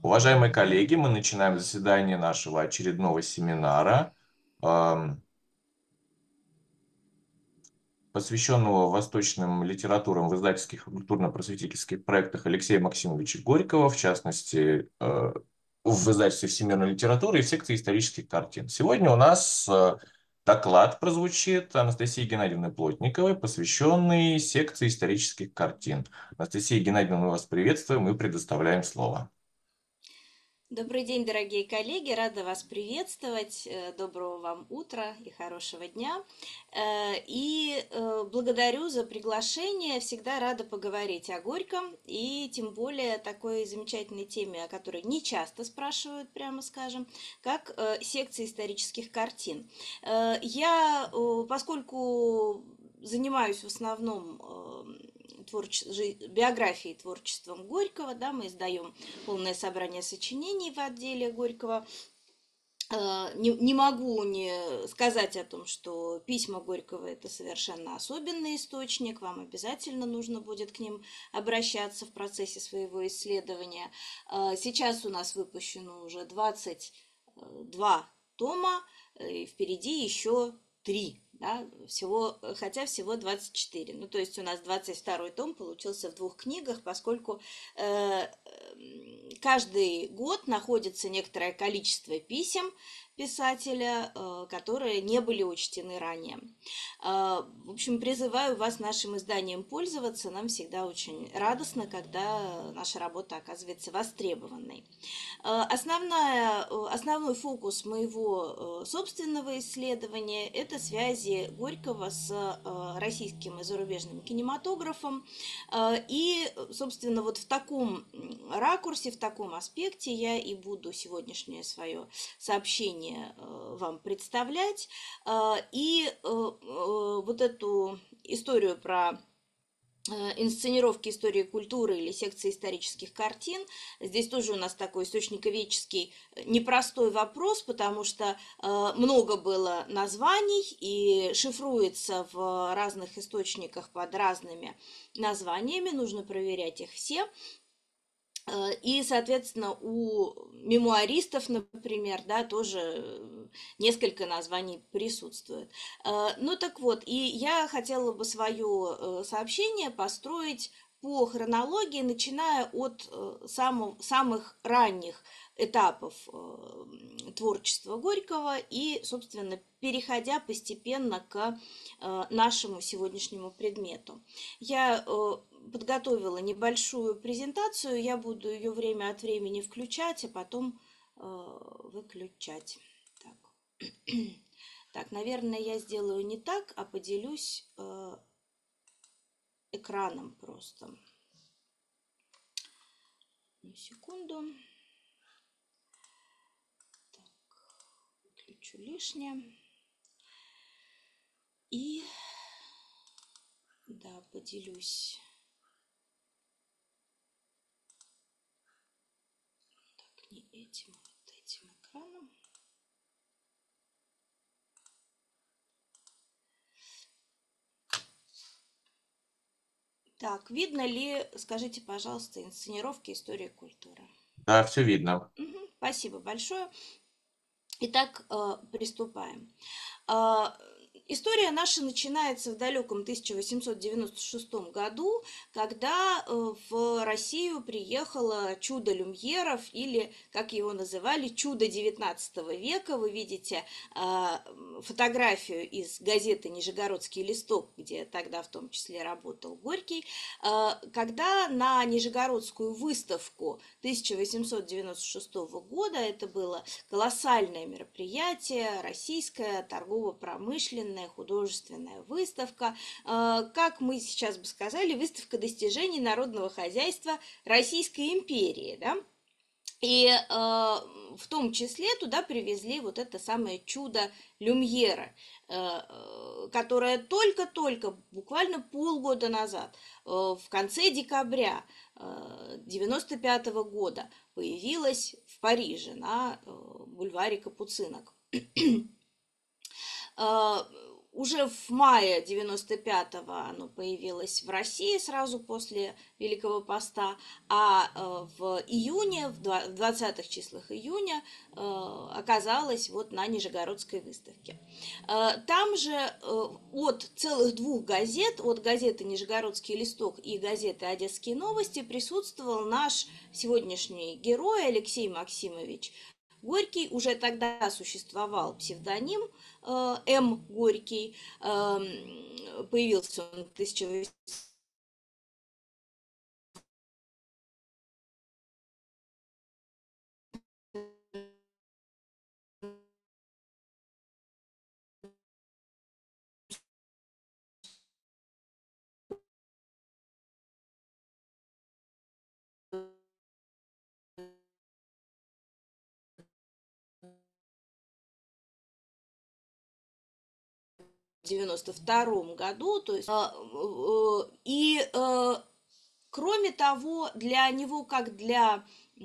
Уважаемые коллеги, мы начинаем заседание нашего очередного семинара, посвященного восточным литературам в издательских и культурно-просветительских проектах Алексея Максимовича Горького, в частности, в издательстве «Всемирная литература» и в секции исторических картин. Сегодня у нас доклад прозвучит Анастасии Геннадьевны Плотниковой, посвященный секции исторических картин. Анастасия Геннадьевна, мы вас приветствуем и предоставляем слово. Добрый день, дорогие коллеги! Рада вас приветствовать. Доброго вам утра и хорошего дня. Благодарю за приглашение. Всегда рада поговорить о Горьком и тем более такой замечательной теме, о которой не часто спрашивают, прямо скажем, как секция исторических картин. Поскольку занимаюсь в основном биографией, творчеством Горького, да, мы издаем полное собрание сочинений в отделе Горького. Не могу не сказать о том, что письма Горького – это совершенно особенный источник, вам обязательно нужно будет к ним обращаться в процессе своего исследования. Сейчас у нас выпущено уже 22 тома, и впереди еще 3. Да, всего 24. Ну, то есть у нас 22-й том получился в 2 книгах, поскольку каждый год находится некоторое количество писем писателя, которые не были учтены ранее. В общем, призываю вас нашим изданием пользоваться. Нам всегда очень радостно, когда наша работа оказывается востребованной. Основной фокус моего собственного исследования – это связи Горького с российским и зарубежным кинематографом. Собственно, вот в таком ракурсе, в таком аспекте я и буду сегодняшнее свое сообщение вам представлять. Вот эту историю про инсценировки истории культуры или секции исторических картин. Здесь тоже у нас такой источниковедческий непростой вопрос, потому что много было названий и шифруется в разных источниках под разными названиями, нужно проверять их все. И, соответственно, у мемуаристов, например, да, тоже несколько названий присутствует. Ну так вот, и я хотела бы свое сообщение построить по хронологии, начиная от самых ранних этапов творчества Горького и, собственно, переходя постепенно к нашему сегодняшнему предмету. Я подготовила небольшую презентацию, я буду ее время от времени включать, а потом выключать. Так. Так, наверное, я сделаю не так, а поделюсь экраном просто. Одну секунду. Так, выключу лишнее. И да, поделюсь. Так, не этим, а вот этим экраном. Так, видно ли, скажите, пожалуйста, инсценировки истории культуры? Да, все видно. Спасибо большое. Итак, приступаем. История наша начинается в далеком 1896 году, когда в Россию приехало чудо люмьеров, или, как его называли, чудо XIX века. Вы видите фотографию из газеты «Нижегородский листок», где тогда в том числе работал Горький, когда на Нижегородскую выставку 1896 года, это было колоссальное мероприятие, российская торгово-промышленная художественная выставка, как мы сейчас бы сказали, выставка достижений народного хозяйства Российской империи, да? И в том числе туда привезли вот это самое чудо люмьера, которое только-только, буквально полгода назад, в конце декабря 1995 года появилась в Париже на бульваре Капуцинок. Уже в мае 95-го оно появилось в России сразу после Великого Поста, а в июне, в 20-х числах июня оказалось вот на Нижегородской выставке. Там же от целых двух газет, от газеты «Нижегородский листок» и газеты «Одесские новости» присутствовал наш сегодняшний герой Алексей Максимович Горький. Уже тогда существовал псевдоним М. Горький. Появился он в 1992 году, то есть, кроме того, для него, как для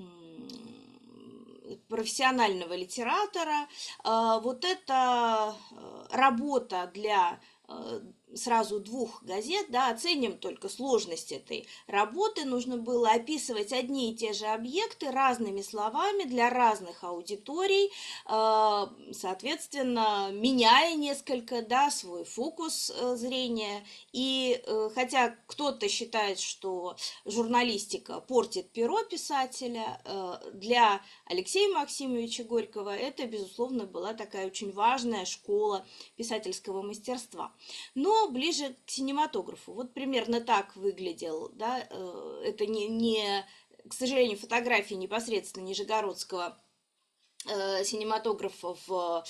профессионального литератора, вот эта работа для сразу двух газет, да, оценим только сложность этой работы, нужно было описывать одни и те же объекты разными словами для разных аудиторий, соответственно, меняя несколько, да, свой фокус зрения. И хотя кто-то считает, что журналистика портит перо писателя, для Алексея Максимовича Горького это, безусловно, была такая очень важная школа писательского мастерства. Но ближе к кинематографу. Вот примерно так выглядел, да, это к сожалению, фотографии непосредственно Нижегородского синематографа в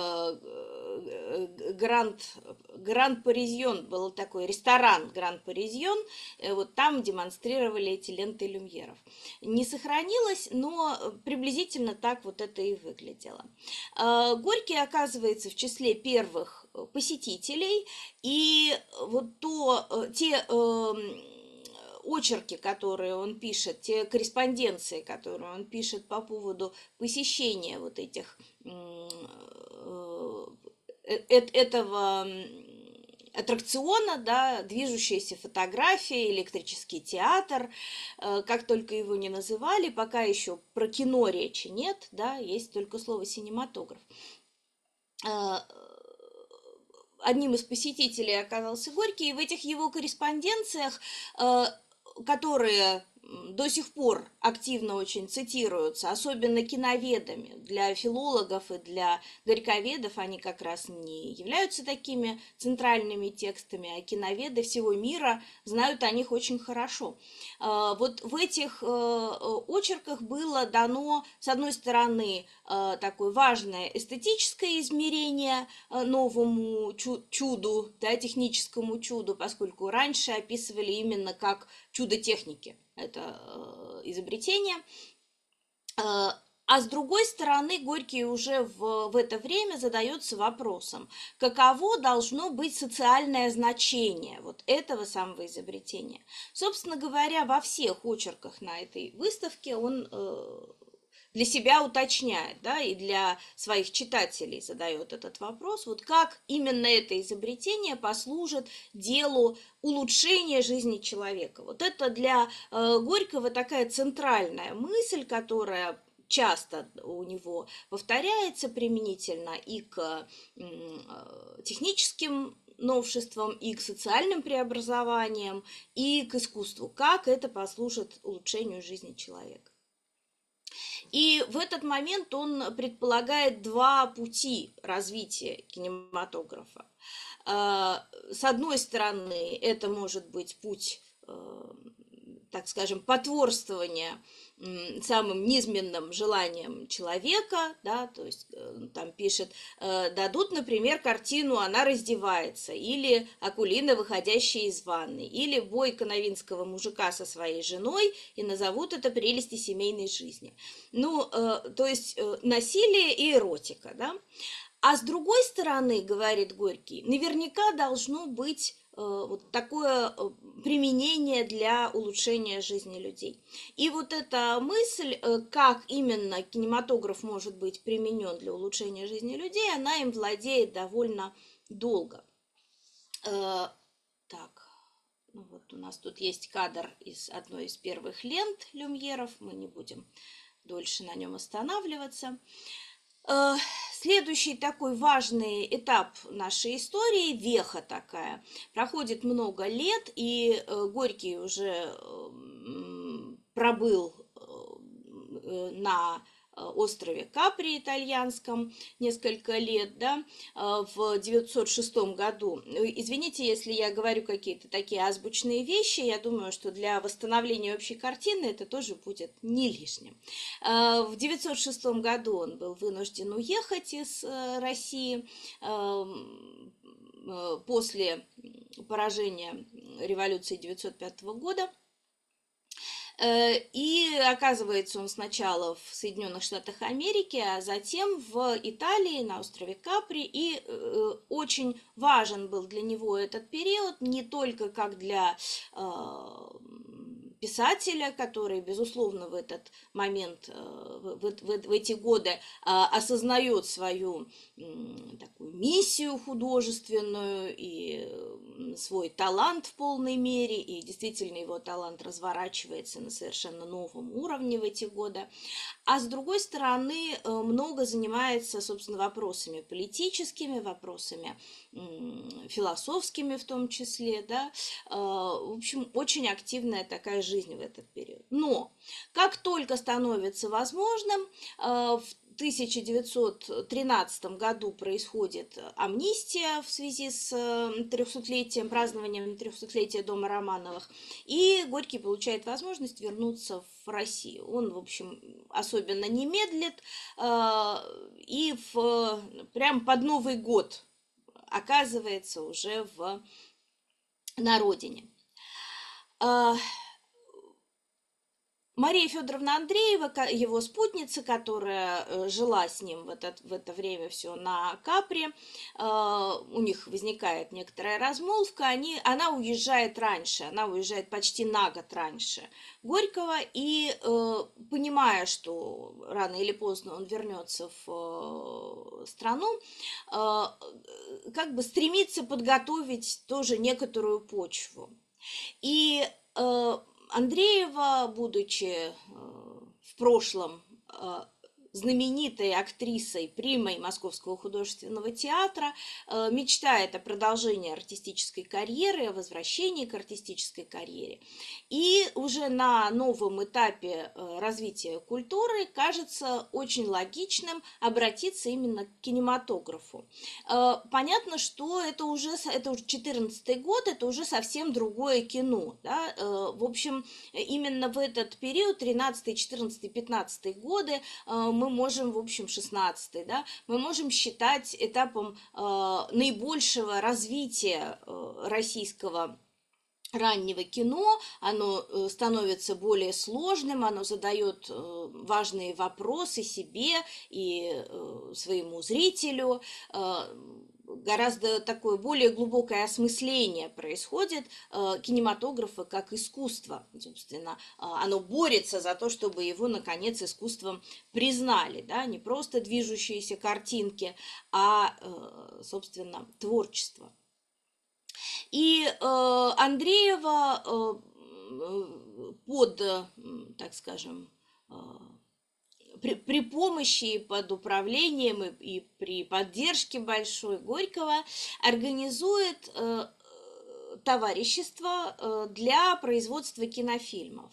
Гранд Паризьон, был такой ресторан Гранд Паризьон, вот там демонстрировали эти ленты люмьеров. Не сохранилось, но приблизительно так вот это и выглядело. Горький оказывается в числе первых посетителей, и вот те очерки, которые он пишет, те корреспонденции, которые он пишет по поводу посещения вот этих этого аттракциона, да, движущаяся фотография, электрический театр, как только его не называли, пока еще про кино речи нет, да, есть только слово «синематограф». Одним из посетителей оказался Горький, и в этих его корреспонденциях, которые до сих пор активно очень цитируются, особенно киноведами. Для филологов и для горьковедов они как раз не являются такими центральными текстами, а киноведы всего мира знают о них очень хорошо. Вот в этих очерках было дано, с одной стороны, такое важное эстетическое измерение новому чуду, да, техническому чуду, поскольку раньше описывали именно как чудо техники это изобретение. А с другой стороны, Горький уже в это время задается вопросом, каково должно быть социальное значение вот этого самого изобретения. Собственно говоря, во всех очерках на этой выставке он для себя уточняет, да, и для своих читателей задает этот вопрос, вот как именно это изобретение послужит делу улучшения жизни человека. Вот это для Горького такая центральная мысль, которая часто у него повторяется применительно и к техническим новшествам, и к социальным преобразованиям, и к искусству. Как это послужит улучшению жизни человека. И в этот момент он предполагает два пути развития кинематографа. С одной стороны, это может быть путь, так скажем, потворствования самым низменным желаниям человека, да, то есть там пишет, дадут, например, картину «Она раздевается», или Акулина, выходящая из ванны, или бой канавинского мужика со своей женой, и назовут это «Прелести семейной жизни». Ну, то есть насилие и эротика, да. А с другой стороны, говорит Горький, наверняка должно быть вот такое применение для улучшения жизни людей. И вот эта мысль, как именно кинематограф может быть применен для улучшения жизни людей, она им владеет довольно долго. Э, Так, ну вот у нас тут есть кадр из одной из первых лент Люмьеров, мы не будем дольше на нем останавливаться. Э, Следующий такой важный этап нашей истории, веха такая, проходит много лет, и Горький уже пробыл на острове Капри итальянском несколько лет, да, в 906 году. Извините, если я говорю какие-то такие азбучные вещи, я думаю, что для восстановления общей картины это тоже будет не лишним. В 906 году он был вынужден уехать из России после поражения революции 905 года. И оказывается он сначала в Соединенных Штатах Америки, а затем в Италии на острове Капри. И очень важен был для него этот период не только как для писателя, который, безусловно, в этот момент, в эти годы осознает свою такую миссию художественную и свой талант в полной мере, и действительно его талант разворачивается на совершенно новом уровне в эти годы. А с другой стороны, много занимается, собственно, вопросами политическими, вопросами философскими в том числе, да. В общем, очень активная такая жизнь в этот период. Но как только становится возможным, в 1913 году происходит амнистия в связи с 300-летием, празднованием 300-летия дома Романовых, и Горький получает возможность вернуться в Россию. Он, в общем, особенно не медлит, и прям под Новый год оказывается уже на родине. Мария Федоровна Андреева, его спутница, которая жила с ним в это время все на Капри, у них возникает некоторая размолвка, она уезжает раньше, она уезжает почти на год раньше Горького, и понимая, что рано или поздно он вернется в страну, как бы стремится подготовить тоже некоторую почву. И Андреева, будучи в прошлом знаменитой актрисой, примой Московского художественного театра, мечтает о продолжении артистической карьеры, о возвращении к артистической карьере. И уже на новом этапе развития культуры кажется очень логичным обратиться именно к кинематографу. Понятно, что это уже 14-й год, это уже совсем другое кино. Да? В общем, именно в этот период, 13-й, 14-й, 15-й годы, мы можем, в общем, 16-й, да, мы можем считать этапом наибольшего развития российского раннего кино. Оно становится более сложным, оно задает важные вопросы себе и своему зрителю. Гораздо такое более глубокое осмысление происходит кинематографа как искусства. Собственно, оно борется за то, чтобы его, наконец, искусством признали. Да? Не просто движущиеся картинки, а, собственно, творчество. И Андреева под, так скажем, при помощи, под управлением и при поддержке большой Горького организует товарищество для производства кинофильмов.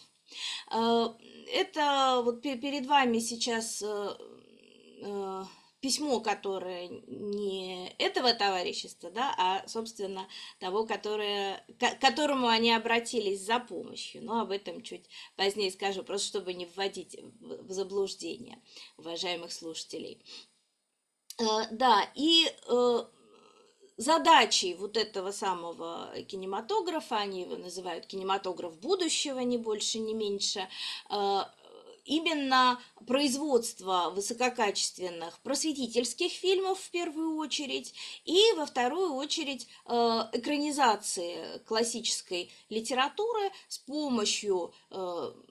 Это вот перед вами сейчас письмо, которое не этого товарищества, да, а, собственно, того, к которому они обратились за помощью. Но об этом чуть позднее скажу, просто чтобы не вводить в заблуждение уважаемых слушателей. Да, и задачей вот этого самого кинематографа, они его называют кинематограф будущего, ни больше, ни меньше, именно производство высококачественных просветительских фильмов в первую очередь, и во вторую очередь экранизации классической литературы с помощью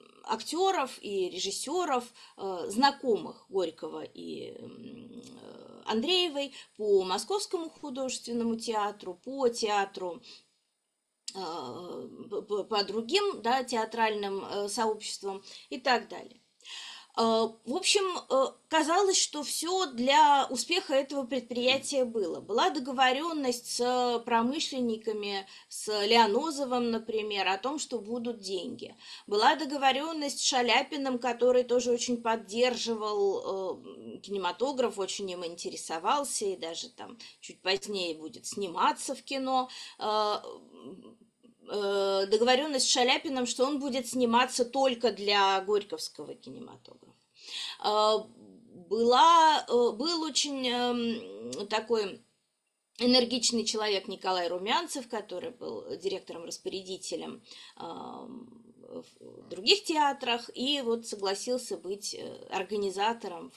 актеров и режиссеров, знакомых Горького и Андреевой, по Московскому художественному театру, по театру, по другим, да, театральным сообществам и так далее. В общем, казалось, что все для успеха этого предприятия было. Была договоренность с промышленниками, с Лианозовым, например, о том, что будут деньги. Была договоренность с Шаляпиным, который тоже очень поддерживал кинематограф, очень им интересовался и даже там чуть позднее будет сниматься в кино. Договоренность с Шаляпиным, что он будет сниматься только для горьковского кинематографа. Был очень такой энергичный человек Николай Румянцев, который был директором-распорядителем в других театрах, и вот согласился быть организатором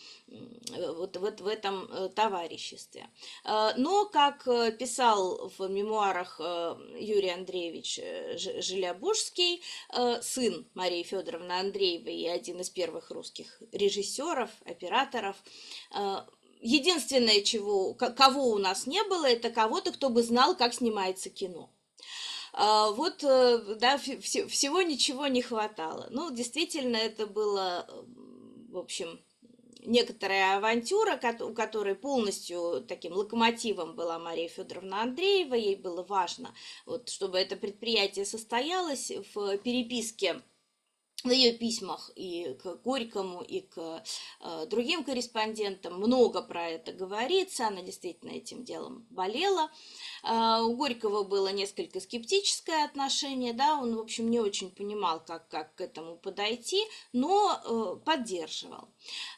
в этом товариществе. Но, как писал в мемуарах Юрий Андреевич Желябужский, сын Марии Федоровны Андреевой и один из первых русских режиссеров, операторов, единственное, кого у нас не было, это кого-то, кто бы знал, как снимается кино. Вот, да, всего ничего не хватало. Ну, действительно, это было, в общем, некоторая авантюра, у которой полностью таким локомотивом была Мария Федоровна Андреева. Ей было важно, вот, чтобы это предприятие состоялось в переписке. В ее письмах и к Горькому, и к другим корреспондентам много про это говорится. Она действительно этим делом болела. У Горького было несколько скептическое отношение, да, он, в общем, не очень понимал, как к этому подойти, но поддерживал.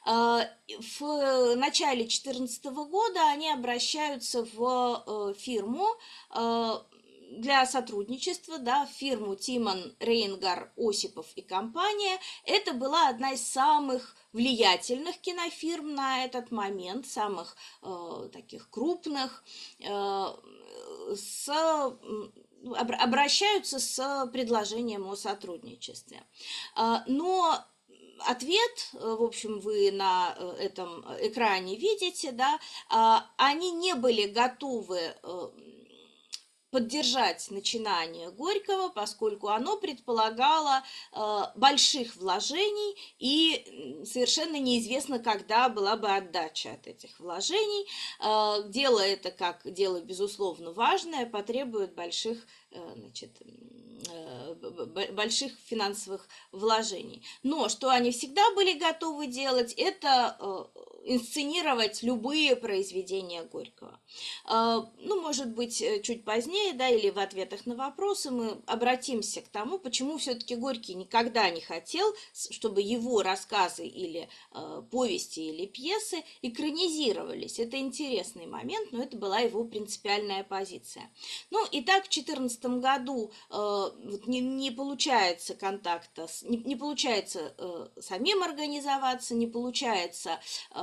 В начале 2014 года они обращаются в фирму для сотрудничества, да, фирму Тимон, Рейнгар, Осипов и компания. Это была одна из самых влиятельных кинофирм на этот момент, самых таких крупных, обращаются с предложением о сотрудничестве. Но ответ, в общем, вы на этом экране видите, да, они не были готовы поддержать начинание Горького, поскольку оно предполагало больших вложений, и совершенно неизвестно, когда была бы отдача от этих вложений. Дело это, как дело безусловно важное, потребует больших финансовых вложений. Но что они всегда были готовы делать, это инсценировать любые произведения Горького. Ну, может быть, чуть позднее, да, или в ответах на вопросы мы обратимся к тому, почему все-таки Горький никогда не хотел, чтобы его рассказы или повести или пьесы экранизировались. Это интересный момент, но это была его принципиальная позиция. Ну, и так в 2014 году не получается контакта, не получается самим организоваться, не получается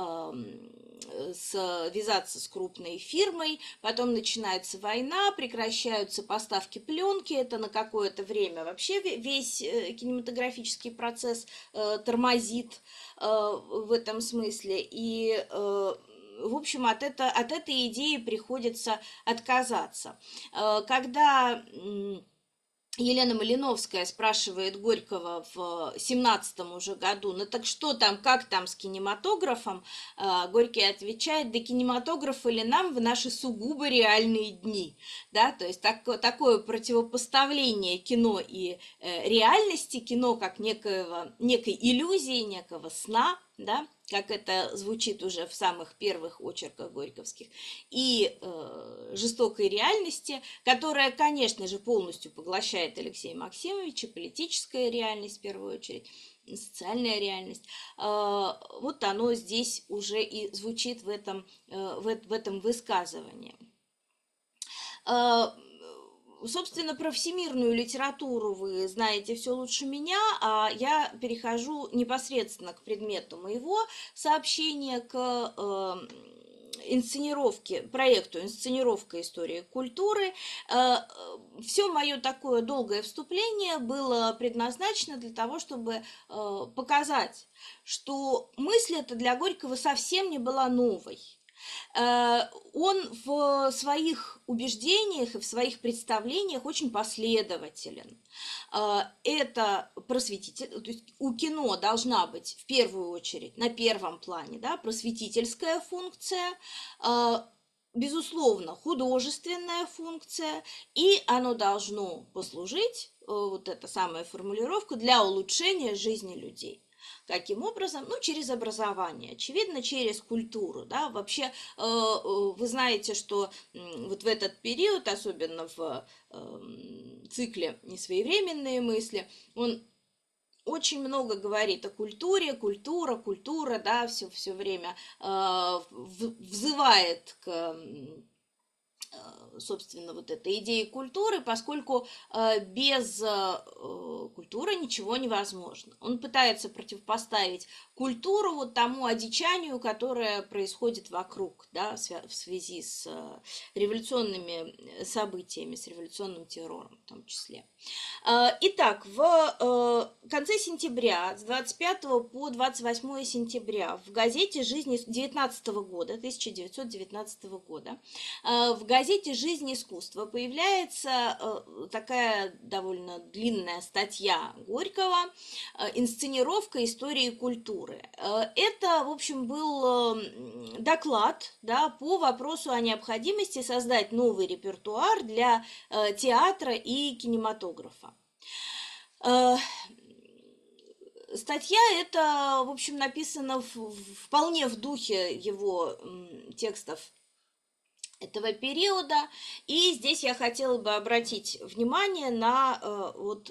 связаться с крупной фирмой, потом начинается война, прекращаются поставки пленки, это на какое-то время вообще весь кинематографический процесс тормозит в этом смысле, и в общем, от этой идеи приходится отказаться. Когда Елена Малиновская спрашивает Горького в 17-м уже году, ну так что там, как там с кинематографом? Горький отвечает, да кинематограф или нам в наши сугубо реальные дни. Да, то есть такое противопоставление кино и реальности, кино как некой иллюзии, некого сна, да, как это звучит уже в самых первых очерках горьковских, и жестокой реальности, которая, конечно же, полностью поглощает Алексея Максимовича, политическая реальность в первую очередь, социальная реальность. Вот оно здесь уже и звучит в этом высказывании. Собственно, про всемирную литературу вы знаете все лучше меня, а я перехожу непосредственно к предмету моего сообщения, к проекту «Инсценировка истории культуры». Все мое такое долгое вступление было предназначено для того, чтобы показать, что мысль эта для Горького совсем не была новой. Он в своих убеждениях и в своих представлениях очень последователен. Это просветитель, то есть у кино должна быть в первую очередь на первом плане, да, просветительская функция, безусловно, художественная функция, и оно должно послужить, вот эта самая формулировка, для улучшения жизни людей. Каким образом? Ну, через образование, очевидно, через культуру, да, вообще вы знаете, что вот в этот период, особенно в цикле «Несвоевременные мысли», он очень много говорит о культуре, культура, да, все время взывает к собственно, вот этой идеи культуры, поскольку без культуры ничего невозможно. Он пытается противопоставить культуру вот тому одичанию, которое происходит вокруг, да, в связи с революционными событиями, с революционным террором в том числе. Итак, в конце сентября, с 25 по 28 сентября в газете «Жизнь» 19 года, 1919 года, в газете «Жизнь искусства» появляется такая довольно длинная статья Горького «Инсценировка истории культуры». Это, в общем, был доклад, да, по вопросу о необходимости создать новый репертуар для театра и кинематографа. Статья эта, в общем, написана вполне в духе его текстов этого периода. И здесь я хотела бы обратить внимание на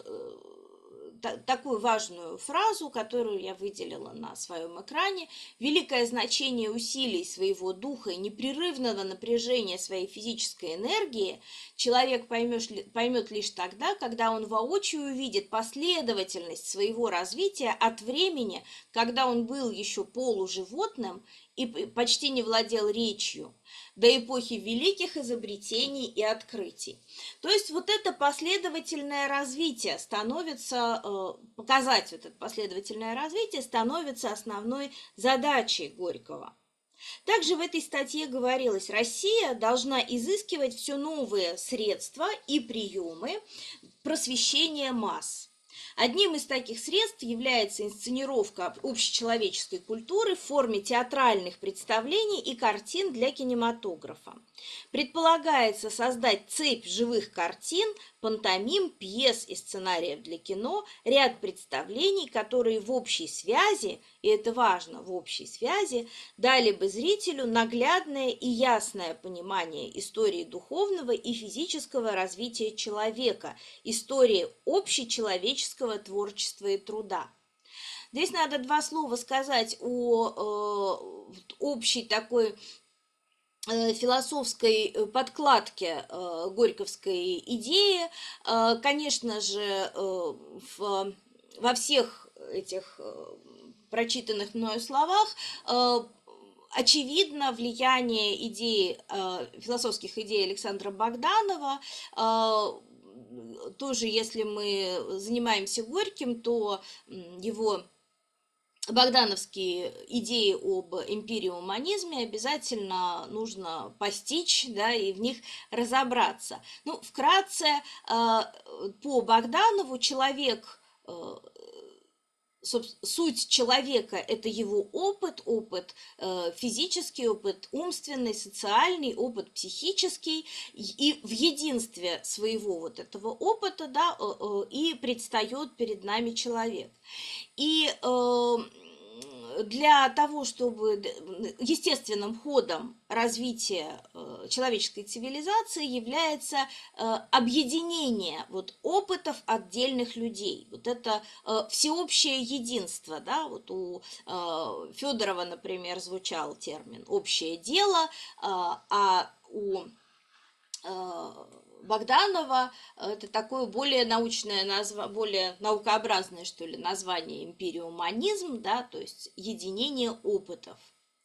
такую важную фразу, которую я выделила на своем экране. Великое значение усилий своего духа и непрерывного напряжения своей физической энергии человек поймет лишь тогда, когда он воочию увидит последовательность своего развития от времени, когда он был еще полуживотным и почти не владел речью, до эпохи великих изобретений и открытий. То есть вот это последовательное развитие становится, показать вот это последовательное развитие становится основной задачей Горького. Также в этой статье говорилось, Россия должна изыскивать все новые средства и приемы просвещения масс. Одним из таких средств является инсценировка общечеловеческой культуры в форме театральных представлений и картин для кинематографа. Предполагается создать цепь живых картин, пантомим, пьес и сценариев для кино, ряд представлений, которые в общей связи, и это важно, в общей связи, дали бы зрителю наглядное и ясное понимание истории духовного и физического развития человека, истории общечеловеческого творчества и труда. Здесь надо два слова сказать о общей такой философской подкладке горьковской идеи. Конечно же, во всех этих прочитанных мною словах очевидно влияние идей, философских идей Александра Богданова. Тоже, если мы занимаемся Горьким, то его богдановские идеи об эмпириуманизме обязательно нужно постичь, да, и в них разобраться. Ну, вкратце, по Богданову человек, суть человека – это его опыт физический, опыт умственный, социальный, опыт психический, и в единстве своего вот этого опыта, да, и предстает перед нами человек. И для того, чтобы естественным ходом развития человеческой цивилизации является объединение вот опытов отдельных людей. Вот это всеобщее единство, да, вот у Федорова, например, звучал термин «общее дело», а у Богданова это такое более научное более наукообразное, что ли, название эмпириуманизм, да, то есть единение опытов.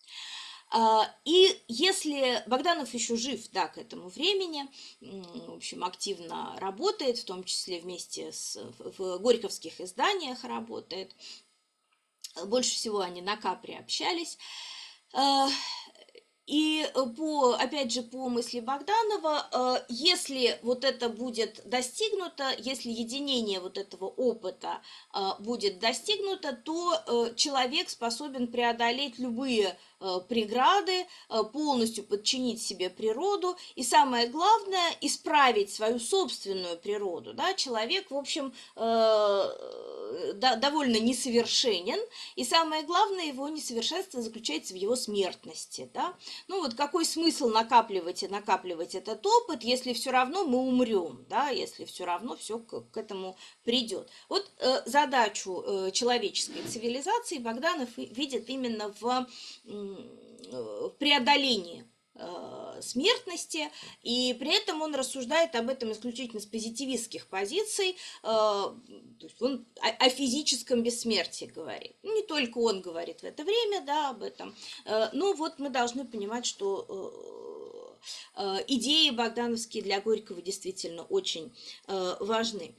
И если Богданов еще жив, да, к этому времени, в общем, активно работает, в том числе вместе в горьковских изданиях работает, больше всего они на Капре общались, И опять же, по мысли Богданова, если вот это будет достигнуто, если единение вот этого опыта будет достигнуто, то человек способен преодолеть любые преграды, полностью подчинить себе природу и, самое главное, исправить свою собственную природу. Да? Человек, в общем, довольно несовершенен, и самое главное, его несовершенство заключается в его смертности. Да? Ну вот какой смысл накапливать и накапливать этот опыт, если все равно мы умрем, да? Если все равно все к этому придет. Вот задачу человеческой цивилизации Богданов видит именно в преодолении смертности, и при этом он рассуждает об этом исключительно с позитивистских позиций, то есть он о физическом бессмертии говорит. Не только он говорит в это время, да, об этом, но вот мы должны понимать, что идеи богдановские для Горького действительно очень важны.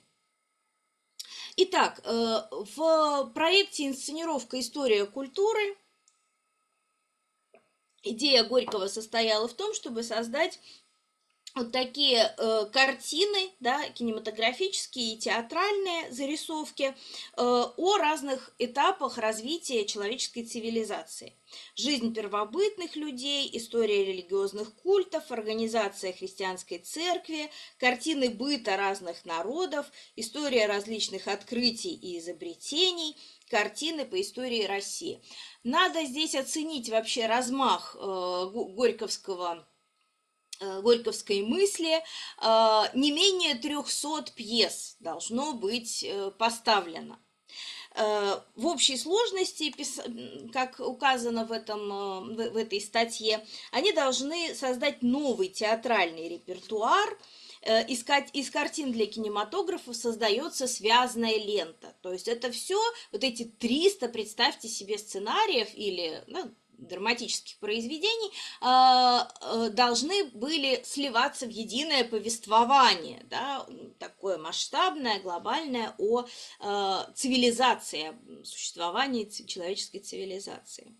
Итак, в проекте «Инсценировка. История культуры» идея Горького состояла в том, чтобы создать вот такие картины, да, кинематографические и театральные зарисовки о разных этапах развития человеческой цивилизации. Жизнь первобытных людей, история религиозных культов, организация христианской церкви, картины быта разных народов, история различных открытий и изобретений, картины по истории России. Надо здесь оценить вообще размах горьковской мысли. Не менее 300 пьес должно быть поставлено. В общей сложности, как указано в этой статье, они должны создать новый театральный репертуар. Из картин для кинематографа создается связанная лента. То есть это все, вот эти 300, представьте себе, сценариев или драматических произведений должны были сливаться в единое повествование, да, такое масштабное, глобальное о цивилизации, о существовании человеческой цивилизации.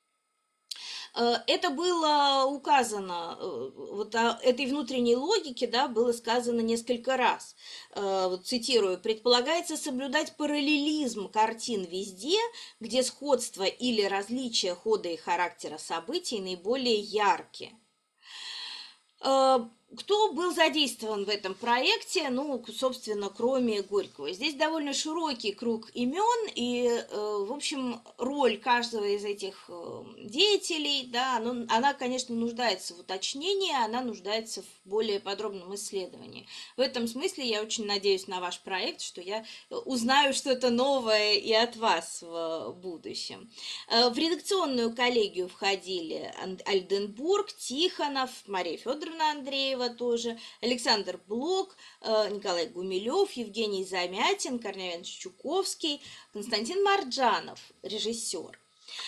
Это было указано, вот этой внутренней логике, да, было сказано несколько раз. Вот цитирую: «Предполагается соблюдать параллелизм картин везде, где сходство или различие хода и характера событий наиболее яркие». Кто был задействован в этом проекте? Ну, собственно, кроме Горького. Здесь довольно широкий круг имен, и, в общем, роль каждого из этих деятелей, да, она, конечно, нуждается в уточнении, она нуждается в более подробном исследовании. В этом смысле я очень надеюсь на ваш проект, что я узнаю что-то новое и от вас в будущем. В редакционную коллегию входили Альденбург, Тихонов, Мария Федоровна Андреева тоже, Александр Блок, Николай Гумилев, Евгений Замятин, Корней Иванович Чуковский, Константин Марджанов, режиссер.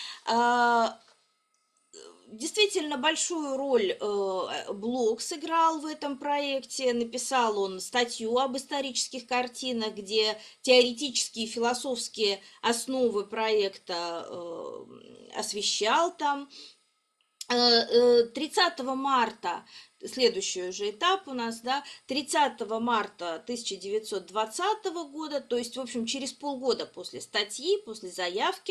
Действительно большую роль Блок сыграл в этом проекте. Написал он статью об исторических картинах, где теоретические и философские основы проекта освещал там. 30 марта, следующий уже этап у нас, да, 30 марта 1920 года, то есть, в общем, через полгода после статьи, после заявки,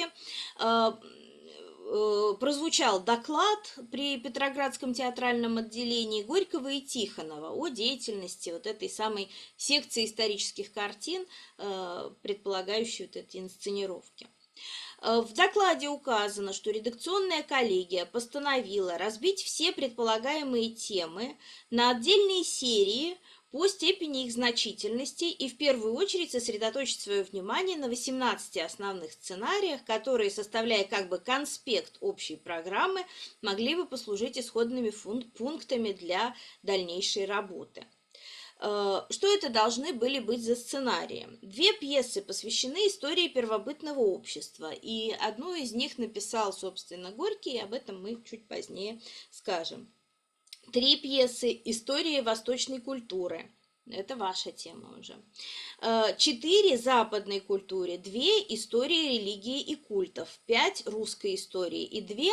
прозвучал доклад при Петроградском театральном отделении Горького и Тихонова о деятельности вот этой самой секции исторических картин, предполагающей вот эти инсценировки. В докладе указано, что редакционная коллегия постановила разбить все предполагаемые темы на отдельные серии по степени их значительности и в первую очередь сосредоточить свое внимание на 18 основных сценариях, которые, составляя как бы конспект общей программы, могли бы послужить исходными пунктами для дальнейшей работы. Что это должны были быть за сценарии? 2 пьесы посвящены истории первобытного общества, и одну из них написал, собственно, Горький, и об этом мы чуть позднее скажем. 3 пьесы «Истории восточной культуры». Это ваша тема уже. 4 западной культуре, 2 истории религии и культов, 5 русской истории и 2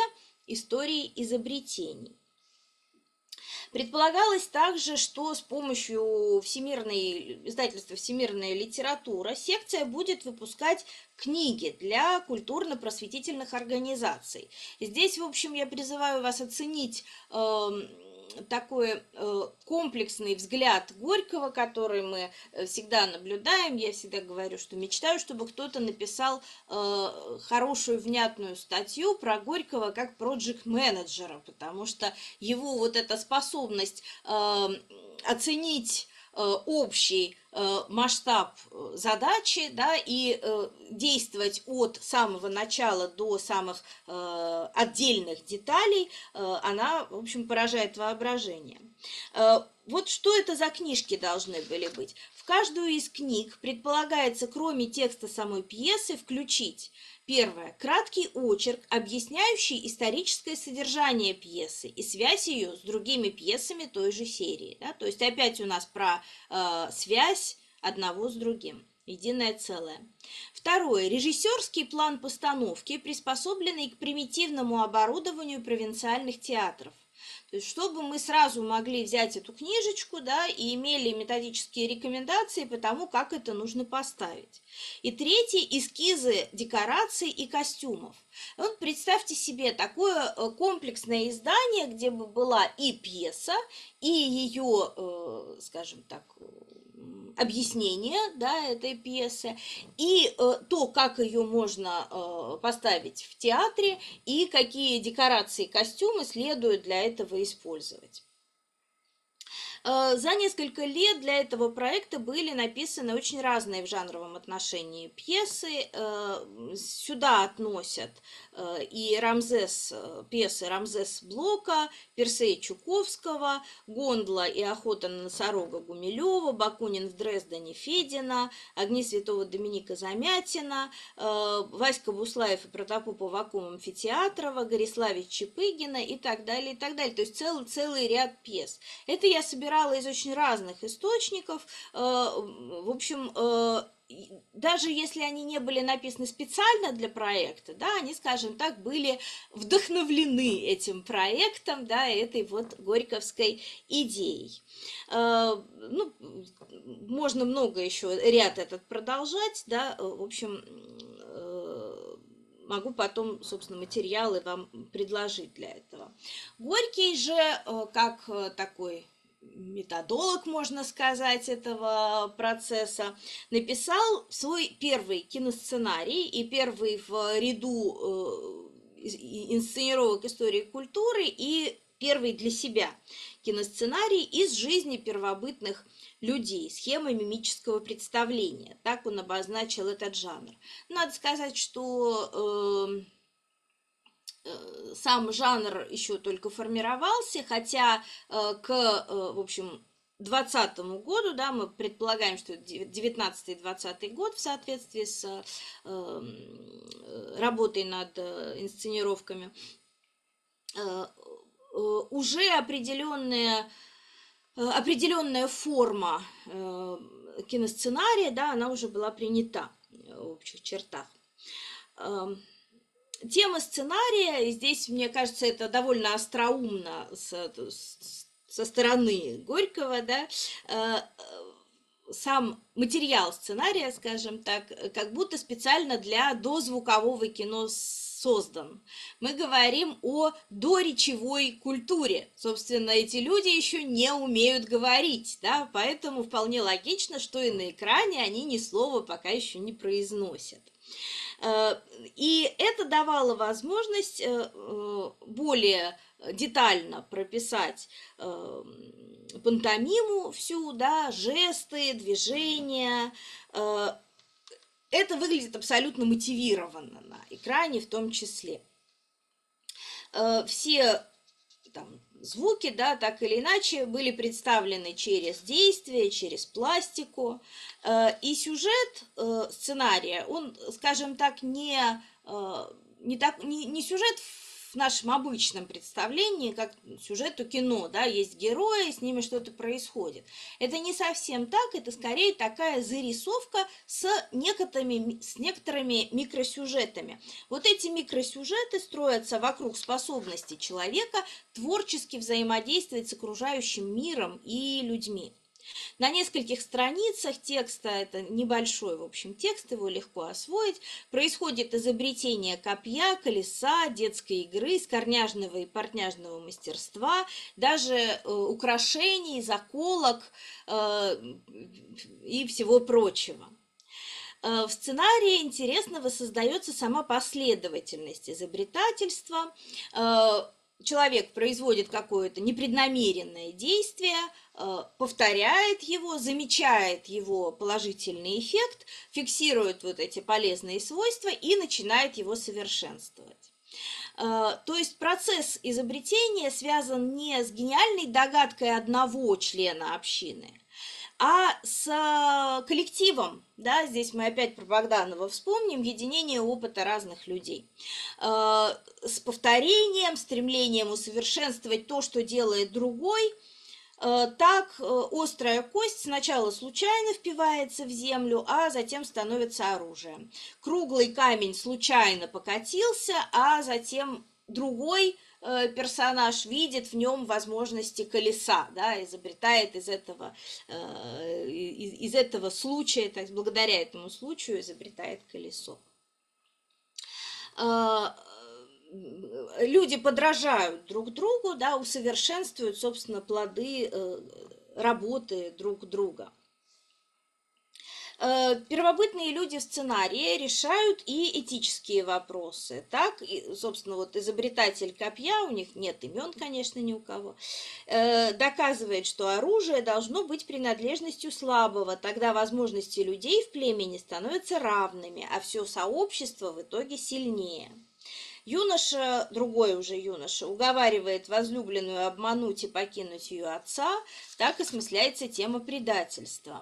истории изобретений. Предполагалось также, что с помощью издательства «Всемирная литература» секция будет выпускать книги для культурно-просветительных организаций. Здесь, в общем, я призываю вас оценить такой комплексный взгляд Горького, который мы всегда наблюдаем. Я всегда говорю, что мечтаю, чтобы кто-то написал хорошую, внятную статью про Горького как проект-менеджера, потому что его вот эта способность оценить общий масштаб задачи, да, и действовать от самого начала до самых отдельных деталей, она, в общем, поражает воображение. Вот что это за книжки должны были быть? В каждую из книг предполагается, кроме текста самой пьесы, включить: первое. Краткий очерк, объясняющий историческое содержание пьесы и связь ее с другими пьесами той же серии. Да? То есть опять у нас про связь одного с другим. Единое целое. Второе. Режиссерский план постановки, приспособленный к примитивному оборудованию провинциальных театров. То есть, чтобы мы сразу могли взять эту книжечку, да, и имели методические рекомендации по тому, как это нужно поставить. И третье – эскизы декораций и костюмов. Вот представьте себе такое комплексное издание, где бы была и пьеса, и ее, скажем так, объяснение, да, этой пьесы, и то, как ее можно поставить в театре, и какие декорации и костюмы следует для этого использовать. За несколько лет для этого проекта были написаны очень разные в жанровом отношении пьесы. Сюда относят и пьесы Рамзес Блока, Персея Чуковского, Гондла и охота на носорога Гумилева, Бакунин в Дрездене Федина, Огни святого Доминика Замятина, Васька Буслаев и Протопоп Аввакум Амфитеатрова, Гориславич Чапыгина и так далее, и так далее. То есть целый ряд пьес. Это я собирала из очень разных источников. В общем, даже если они не были написаны специально для проекта, да, они, скажем так, были вдохновлены этим проектом, да, этой вот горьковской идеей. Ну, можно много еще ряд этот продолжать, да, в общем, могу потом, собственно, материалы вам предложить для этого. Горький же, как такой методолог, можно сказать, этого процесса, написал свой первый киносценарий и первый в ряду инсценировок истории культуры и первый для себя киносценарий из жизни первобытных людей, схема мимического представления. Так он обозначил этот жанр. Надо сказать, что сам жанр еще только формировался, хотя в общем, 2020 году, да, мы предполагаем, что 19-20 год в соответствии с работой над инсценировками, уже определенная форма киносценария, да, она уже была принята в общих чертах. Тема сценария, здесь, мне кажется, это довольно остроумно со стороны Горького, да, сам материал сценария, скажем так, как будто специально для дозвукового кино создан. Мы говорим о доречевой культуре. Собственно, эти люди еще не умеют говорить, да, поэтому вполне логично, что и на экране они ни слова пока еще не произносят. И это давало возможность более детально прописать пантомиму всю, да, жесты, движения. Это выглядит абсолютно мотивированно на экране в том числе. Все там звуки, да, так или иначе, были представлены через действие, через пластику. И сюжет сценария, он, скажем так, не сюжет в нашем обычном представлении, как сюжету кино, да, есть герои, с ними что-то происходит. Это не совсем так, это скорее такая зарисовка с некоторыми микросюжетами. Вот эти микросюжеты строятся вокруг способности человека творчески взаимодействовать с окружающим миром и людьми. На нескольких страницах текста, это небольшой, в общем, текст, его легко освоить, происходит изобретение копья, колеса, детской игры, скорняжного и портняжного мастерства, даже украшений, заколок и всего прочего. В сценарии интересно воссоздается сама последовательность изобретательства. Человек производит какое-то непреднамеренное действие, повторяет его, замечает его положительный эффект, фиксирует вот эти полезные свойства и начинает его совершенствовать. То есть процесс изобретения связан не с гениальной догадкой одного члена общины, а с коллективом, да, здесь мы опять про Богданова вспомним, единение опыта разных людей, с повторением, стремлением усовершенствовать то, что делает другой. Так острая кость сначала случайно впивается в землю, а затем становится оружием. Круглый камень случайно покатился, а затем другой персонаж видит в нем возможности колеса, да, изобретает из этого случая, то есть благодаря этому случаю изобретает колесо. Люди подражают друг другу, да, усовершенствуют, собственно, плоды работы друг друга. Первобытные люди в сценарии решают и этические вопросы. Так, собственно, вот изобретатель копья, у них нет имен, конечно, ни у кого, доказывает, что оружие должно быть принадлежностью слабого, тогда возможности людей в племени становятся равными, а все сообщество в итоге сильнее. Юноша, другой уже юноша, уговаривает возлюбленную обмануть и покинуть ее отца, так осмысляется тема предательства.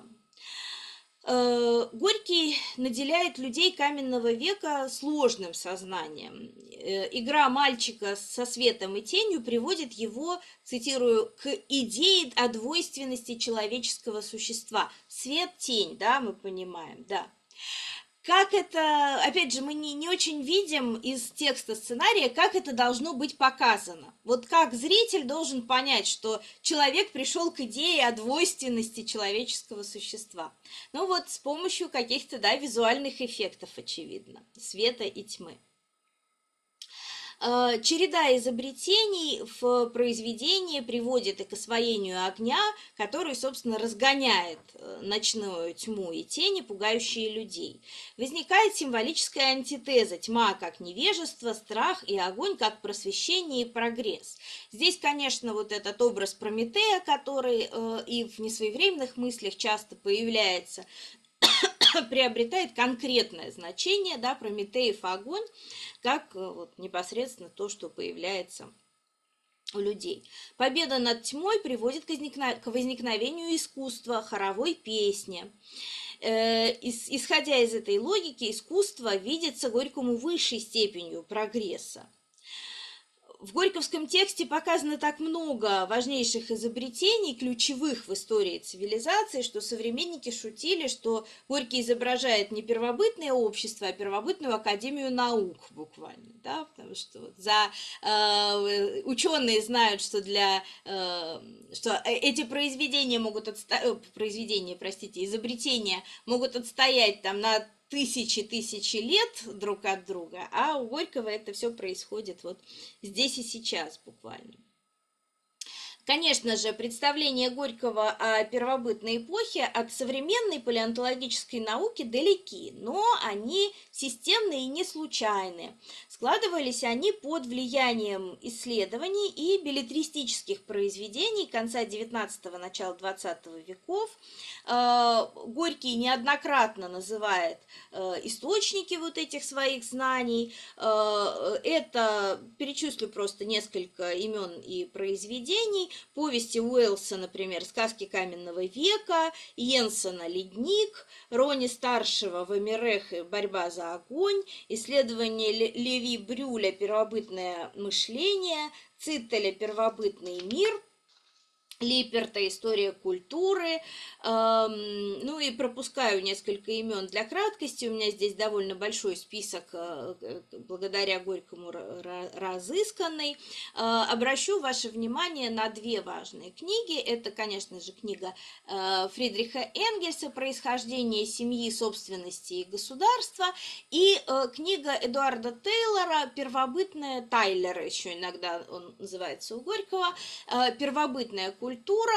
Горький наделяет людей каменного века сложным сознанием. Игра мальчика со светом и тенью приводит его, цитирую, к идее о двойственности человеческого существа. Свет, тень, да, мы понимаем, да. Как это, опять же, мы не очень видим из текста сценария, как это должно быть показано. Вот как зритель должен понять, что человек пришел к идее о двойственности человеческого существа. Ну вот с помощью каких-то, да, визуальных эффектов, очевидно, света и тьмы. Череда изобретений в произведении приводит и к освоению огня, который, собственно, разгоняет ночную тьму и тени, пугающие людей. Возникает символическая антитеза: тьма как невежество, страх, и огонь как просвещение и прогресс. Здесь, конечно, вот этот образ Прометея, который и в несвоевременных мыслях часто появляется, приобретает конкретное значение, да, Прометеев огонь, как вот непосредственно то, что появляется у людей. Победа над тьмой приводит к возникновению искусства, хоровой песни. Исходя из этой логики, искусство видится Горькому высшей степенью прогресса. В горьковском тексте показано так много важнейших изобретений, ключевых в истории цивилизации, что современники шутили, что Горький изображает не первобытное общество, а первобытную академию наук буквально, да, потому что вот ученые знают, что что эти изобретения могут отстоять там на тысячи лет друг от друга, а у Горького это все происходит вот здесь и сейчас буквально. Конечно же, представления Горького о первобытной эпохе от современной палеонтологической науки далеки, но они системные и не случайные. Складывались они под влиянием исследований и беллетристических произведений конца XIX – начала XX веков. Горький неоднократно называет источники вот этих своих знаний. Это, перечислю просто несколько имен и произведений. повести Уэллса, например, «Сказки каменного века», Йенсена «Ледник», Рони-старшего «Вамирех. Борьба за огонь», исследование Леви Брюля «Первобытное мышление», Циттеля «Первобытный мир», Липерта «История культуры». Ну и пропускаю несколько имен для краткости. У меня здесь довольно большой список, благодаря Горькому разысканный. Обращу ваше внимание на две важные книги. Это, конечно же, книга Фридриха Энгельса «Происхождение семьи, собственности и государства» и книга Эдуарда Тейлора «Первобытная», Тайлера еще иногда он называется у Горького, «Первобытная культура».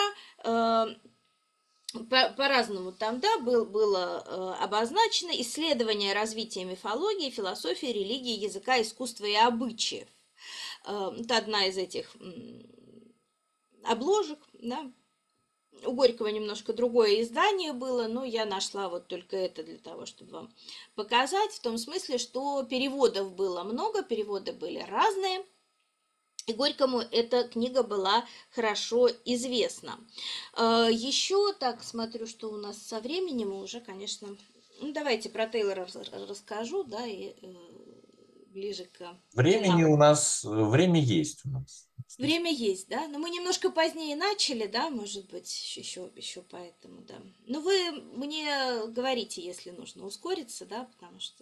По-разному там, да, было обозначено исследование развития мифологии, философии, религии, языка, искусства и обычаев. Это одна из этих обложек, да. У Горького немножко другое издание было, но я нашла вот только это для того, чтобы вам показать, в том смысле, что переводов было много, переводы были разные. И Горькому эта книга была хорошо известна. Еще так смотрю, что у нас со временем уже, конечно... Ну, давайте про Тейлора расскажу, да, и ближе к Времени делам. у нас, время есть у нас. Время есть, да? Но мы немножко позднее начали, да, может быть, еще поэтому, да. Но вы мне говорите, если нужно ускориться, да, потому что...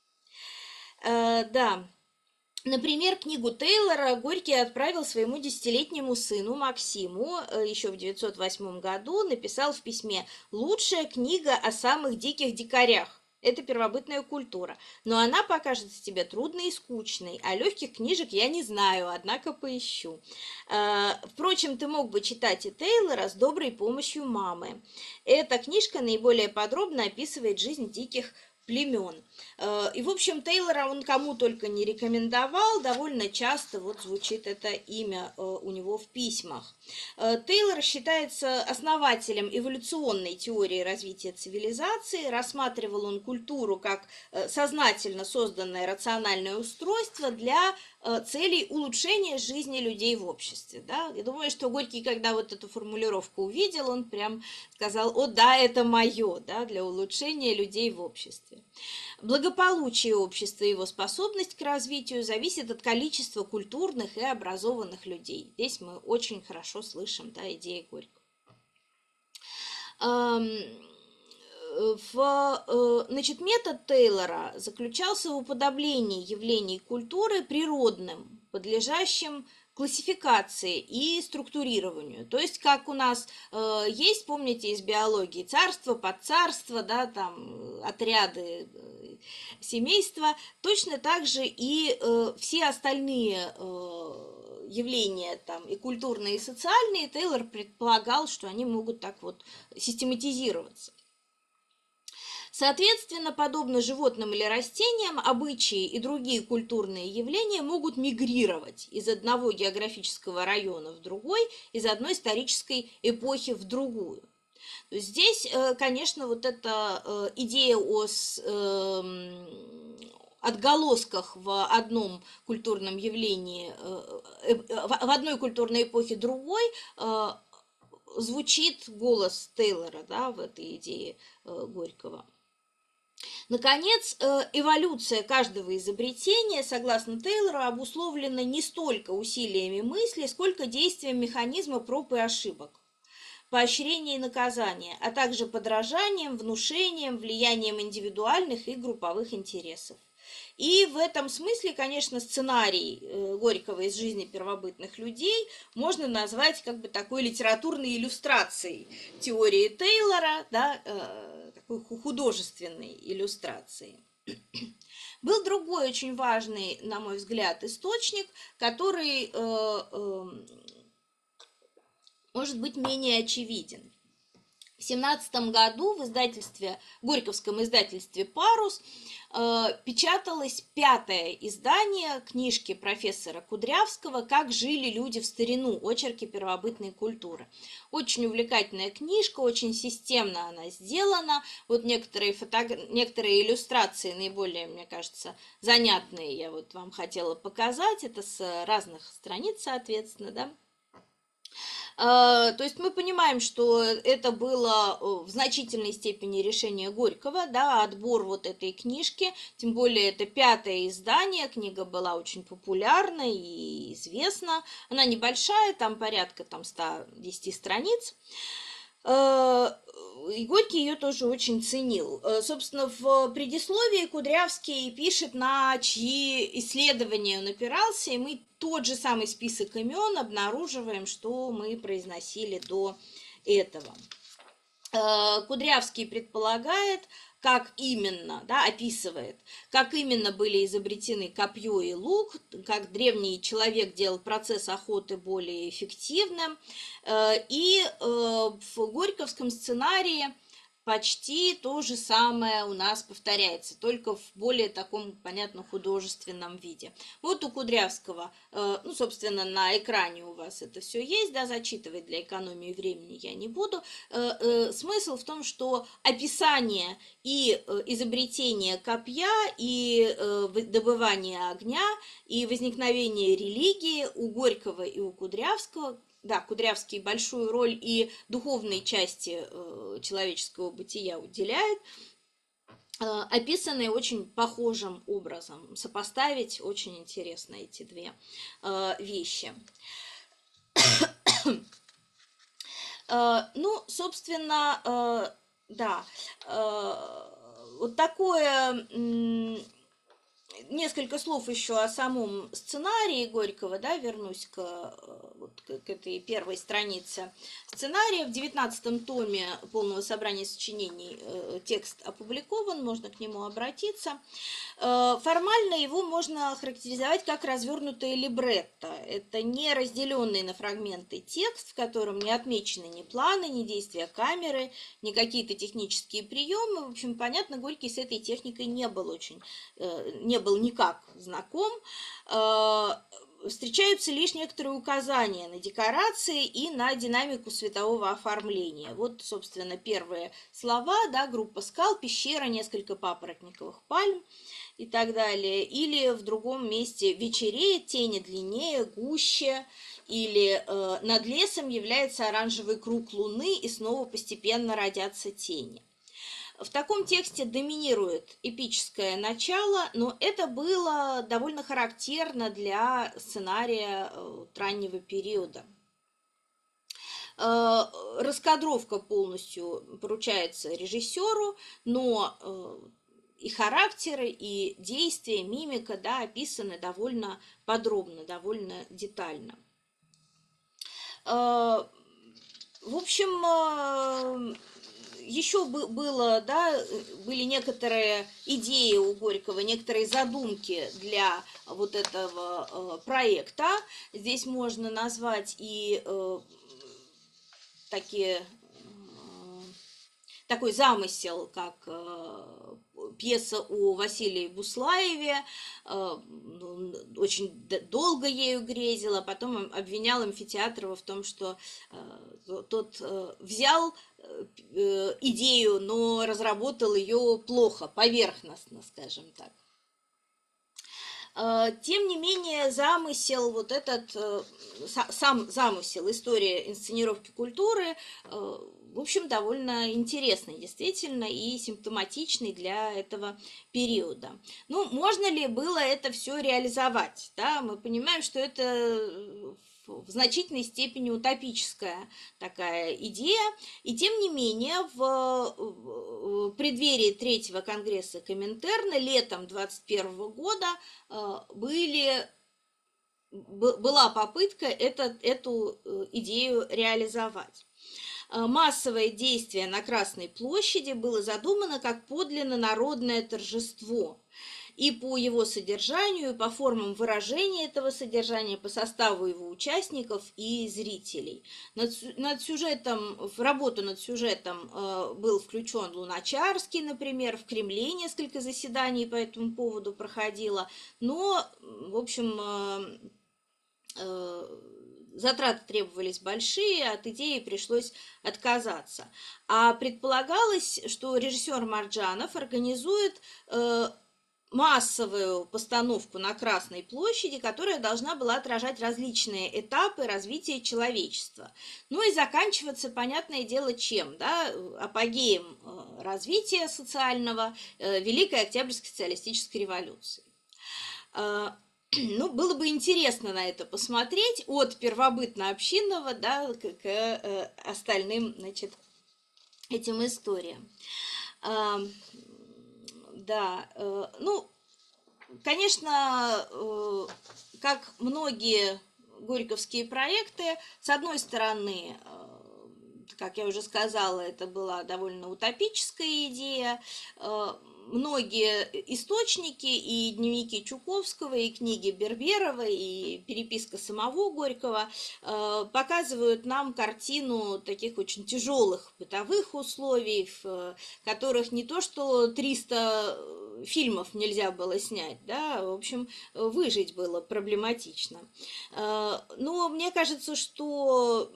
Да. Например, книгу Тейлора Горький отправил своему 10-летнему сыну Максиму еще в 1908 году, написал в письме: «Лучшая книга о самых диких дикарях. Это первобытная культура. Но она покажется тебе трудной и скучной, а легких книжек я не знаю, однако поищу». Впрочем, ты мог бы читать и Тейлора с доброй помощью мамы. Эта книжка наиболее подробно описывает жизнь диких племен. И, в общем, Тейлора он кому только не рекомендовал, довольно часто вот звучит это имя у него в письмах. Тейлор считается основателем эволюционной теории развития цивилизации, рассматривал он культуру как сознательно созданное рациональное устройство для целей улучшения жизни людей в обществе. Да? Я думаю, что Горький, когда вот эту формулировку увидел, он прям сказал: «О да, это мое, да, для улучшения людей в обществе». Благополучие общества и его способность к развитию зависит от количества культурных и образованных людей. Здесь мы очень хорошо слышим, да, идеи Горького. Значит, метод Тейлора заключался в уподоблении явлений культуры природным, подлежащим классификации и структурированию. То есть, как у нас есть, помните, из биологии царство, подцарство, да, там отряды, семейства, точно так же и все остальные явления там и культурные, и социальные, Тейлор предполагал, что они могут так вот систематизироваться. Соответственно, подобно животным или растениям, обычаи и другие культурные явления могут мигрировать из одного географического района в другой, из одной исторической эпохи в другую. То есть здесь, конечно, вот эта идея о отголосках в одном культурном явлении, в одной культурной эпохе другой, звучит голос Тейлора, да, в этой идее Горького. Наконец, эволюция каждого изобретения, согласно Тейлору, обусловлена не столько усилиями мысли, сколько действием механизма проб и ошибок, поощрения и наказания, а также подражанием, внушением, влиянием индивидуальных и групповых интересов. И в этом смысле, конечно, сценарий Горького из жизни первобытных людей можно назвать как бы такой литературной иллюстрацией теории Тейлора, да, такой художественной иллюстрацией. Был другой очень важный, на мой взгляд, источник, который может быть менее очевиден. В 1917 году в Горьковском издательстве «Парус» печаталось 5-е издание книжки профессора Кудрявского «Как жили люди в старину. Очерки первобытной культуры». Очень увлекательная книжка, очень системно она сделана. Вот некоторые иллюстрации, наиболее, мне кажется, занятные, я вот вам хотела показать. Это с разных страниц, соответственно, да. То есть мы понимаем, что это было в значительной степени решение Горького, да, отбор вот этой книжки, тем более это 5-е издание, книга была очень популярна и известна, она небольшая, там порядка 110 страниц. И Горький ее тоже очень ценил. Собственно, в предисловии Кудрявский пишет, на чьи исследования он опирался, и мы тот же самый список имен обнаруживаем, что мы произносили до этого. Кудрявский предполагает, как именно, да, описывает, как именно были изобретены копье и лук, как древний человек делал процесс охоты более эффективным. И в горьковском сценарии почти то же самое у нас повторяется, только в более таком, понятно, художественном виде. Вот у Кудрявского, ну, собственно, на экране у вас это все есть, да, зачитывать для экономии времени я не буду. Смысл в том, что описание и изобретение копья, и добывание огня, и возникновение религии у Горького и у Кудрявского, да, Кудрявский большую роль и духовной части человеческого бытия уделяет, описанные очень похожим образом. Сопоставить очень интересно эти две вещи. Ну, собственно, да, вот такое... Несколько слов еще о самом сценарии Горького, да, вернусь к этой первой странице сценария. В 19-м томе полного собрания сочинений текст опубликован, можно к нему обратиться. Формально его можно характеризовать как развернутое либретто. Это не разделенный на фрагменты текст, в котором не отмечены ни планы, ни действия камеры, ни какие-то технические приемы. В общем, понятно, Горький с этой техникой не был никак знаком. Встречаются лишь некоторые указания на декорации и на динамику светового оформления. Вот, собственно, первые слова, да, группа скал, пещера, несколько папоротниковых пальм и так далее. Или в другом месте вечереет, тени длиннее, гуще, или над лесом является оранжевый круг луны, и снова постепенно родятся тени. В таком тексте доминирует эпическое начало, но это было довольно характерно для сценария раннего периода. Раскадровка полностью поручается режиссеру, но и характеры, и действия, мимика, да, описаны довольно подробно, довольно детально. В общем, еще были некоторые идеи у Горького, некоторые задумки для вот этого проекта. Здесь можно назвать и такой замысел, как пьеса о Василии Буслаеве, очень долго ею грезил, а потом обвинял Амфитеатрова в том, что тот взял идею, но разработал ее плохо, поверхностно, скажем так. Тем не менее, замысел, вот этот, сам замысел, история инсценировки культуры, в общем, довольно интересный, действительно, и симптоматичный для этого периода. Ну, можно ли было это все реализовать? Да? Мы понимаем, что это в значительной степени утопическая такая идея, и тем не менее в преддверии третьего конгресса Коминтерна летом 2021 года была попытка эту идею реализовать. Массовое действие на Красной площади было задумано как подлинно народное торжество. И по его содержанию, и по формам выражения этого содержания, по составу его участников и зрителей. В работу над сюжетом был включен Луначарский, например, в Кремле несколько заседаний по этому поводу проходило, но, в общем, затраты требовались большие, от идеи пришлось отказаться. А предполагалось, что режиссер Марджанов организует массовую постановку на Красной площади, которая должна была отражать различные этапы развития человечества. Ну и заканчиваться, понятное дело, чем? Да? Апогеем развития социального Великой Октябрьской социалистической революции. Ну, было бы интересно на это посмотреть от первобытно-общинного, да, к остальным, значит, этим историям. Да, ну, конечно, как многие горьковские проекты, с одной стороны, как я уже сказала, это была довольно утопическая идея. Многие источники, и дневники Чуковского, и книги Берберова, и переписка самого Горького показывают нам картину таких очень тяжелых бытовых условий, в которых не то что 300 фильмов нельзя было снять, да, в общем, выжить было проблематично. Но мне кажется, что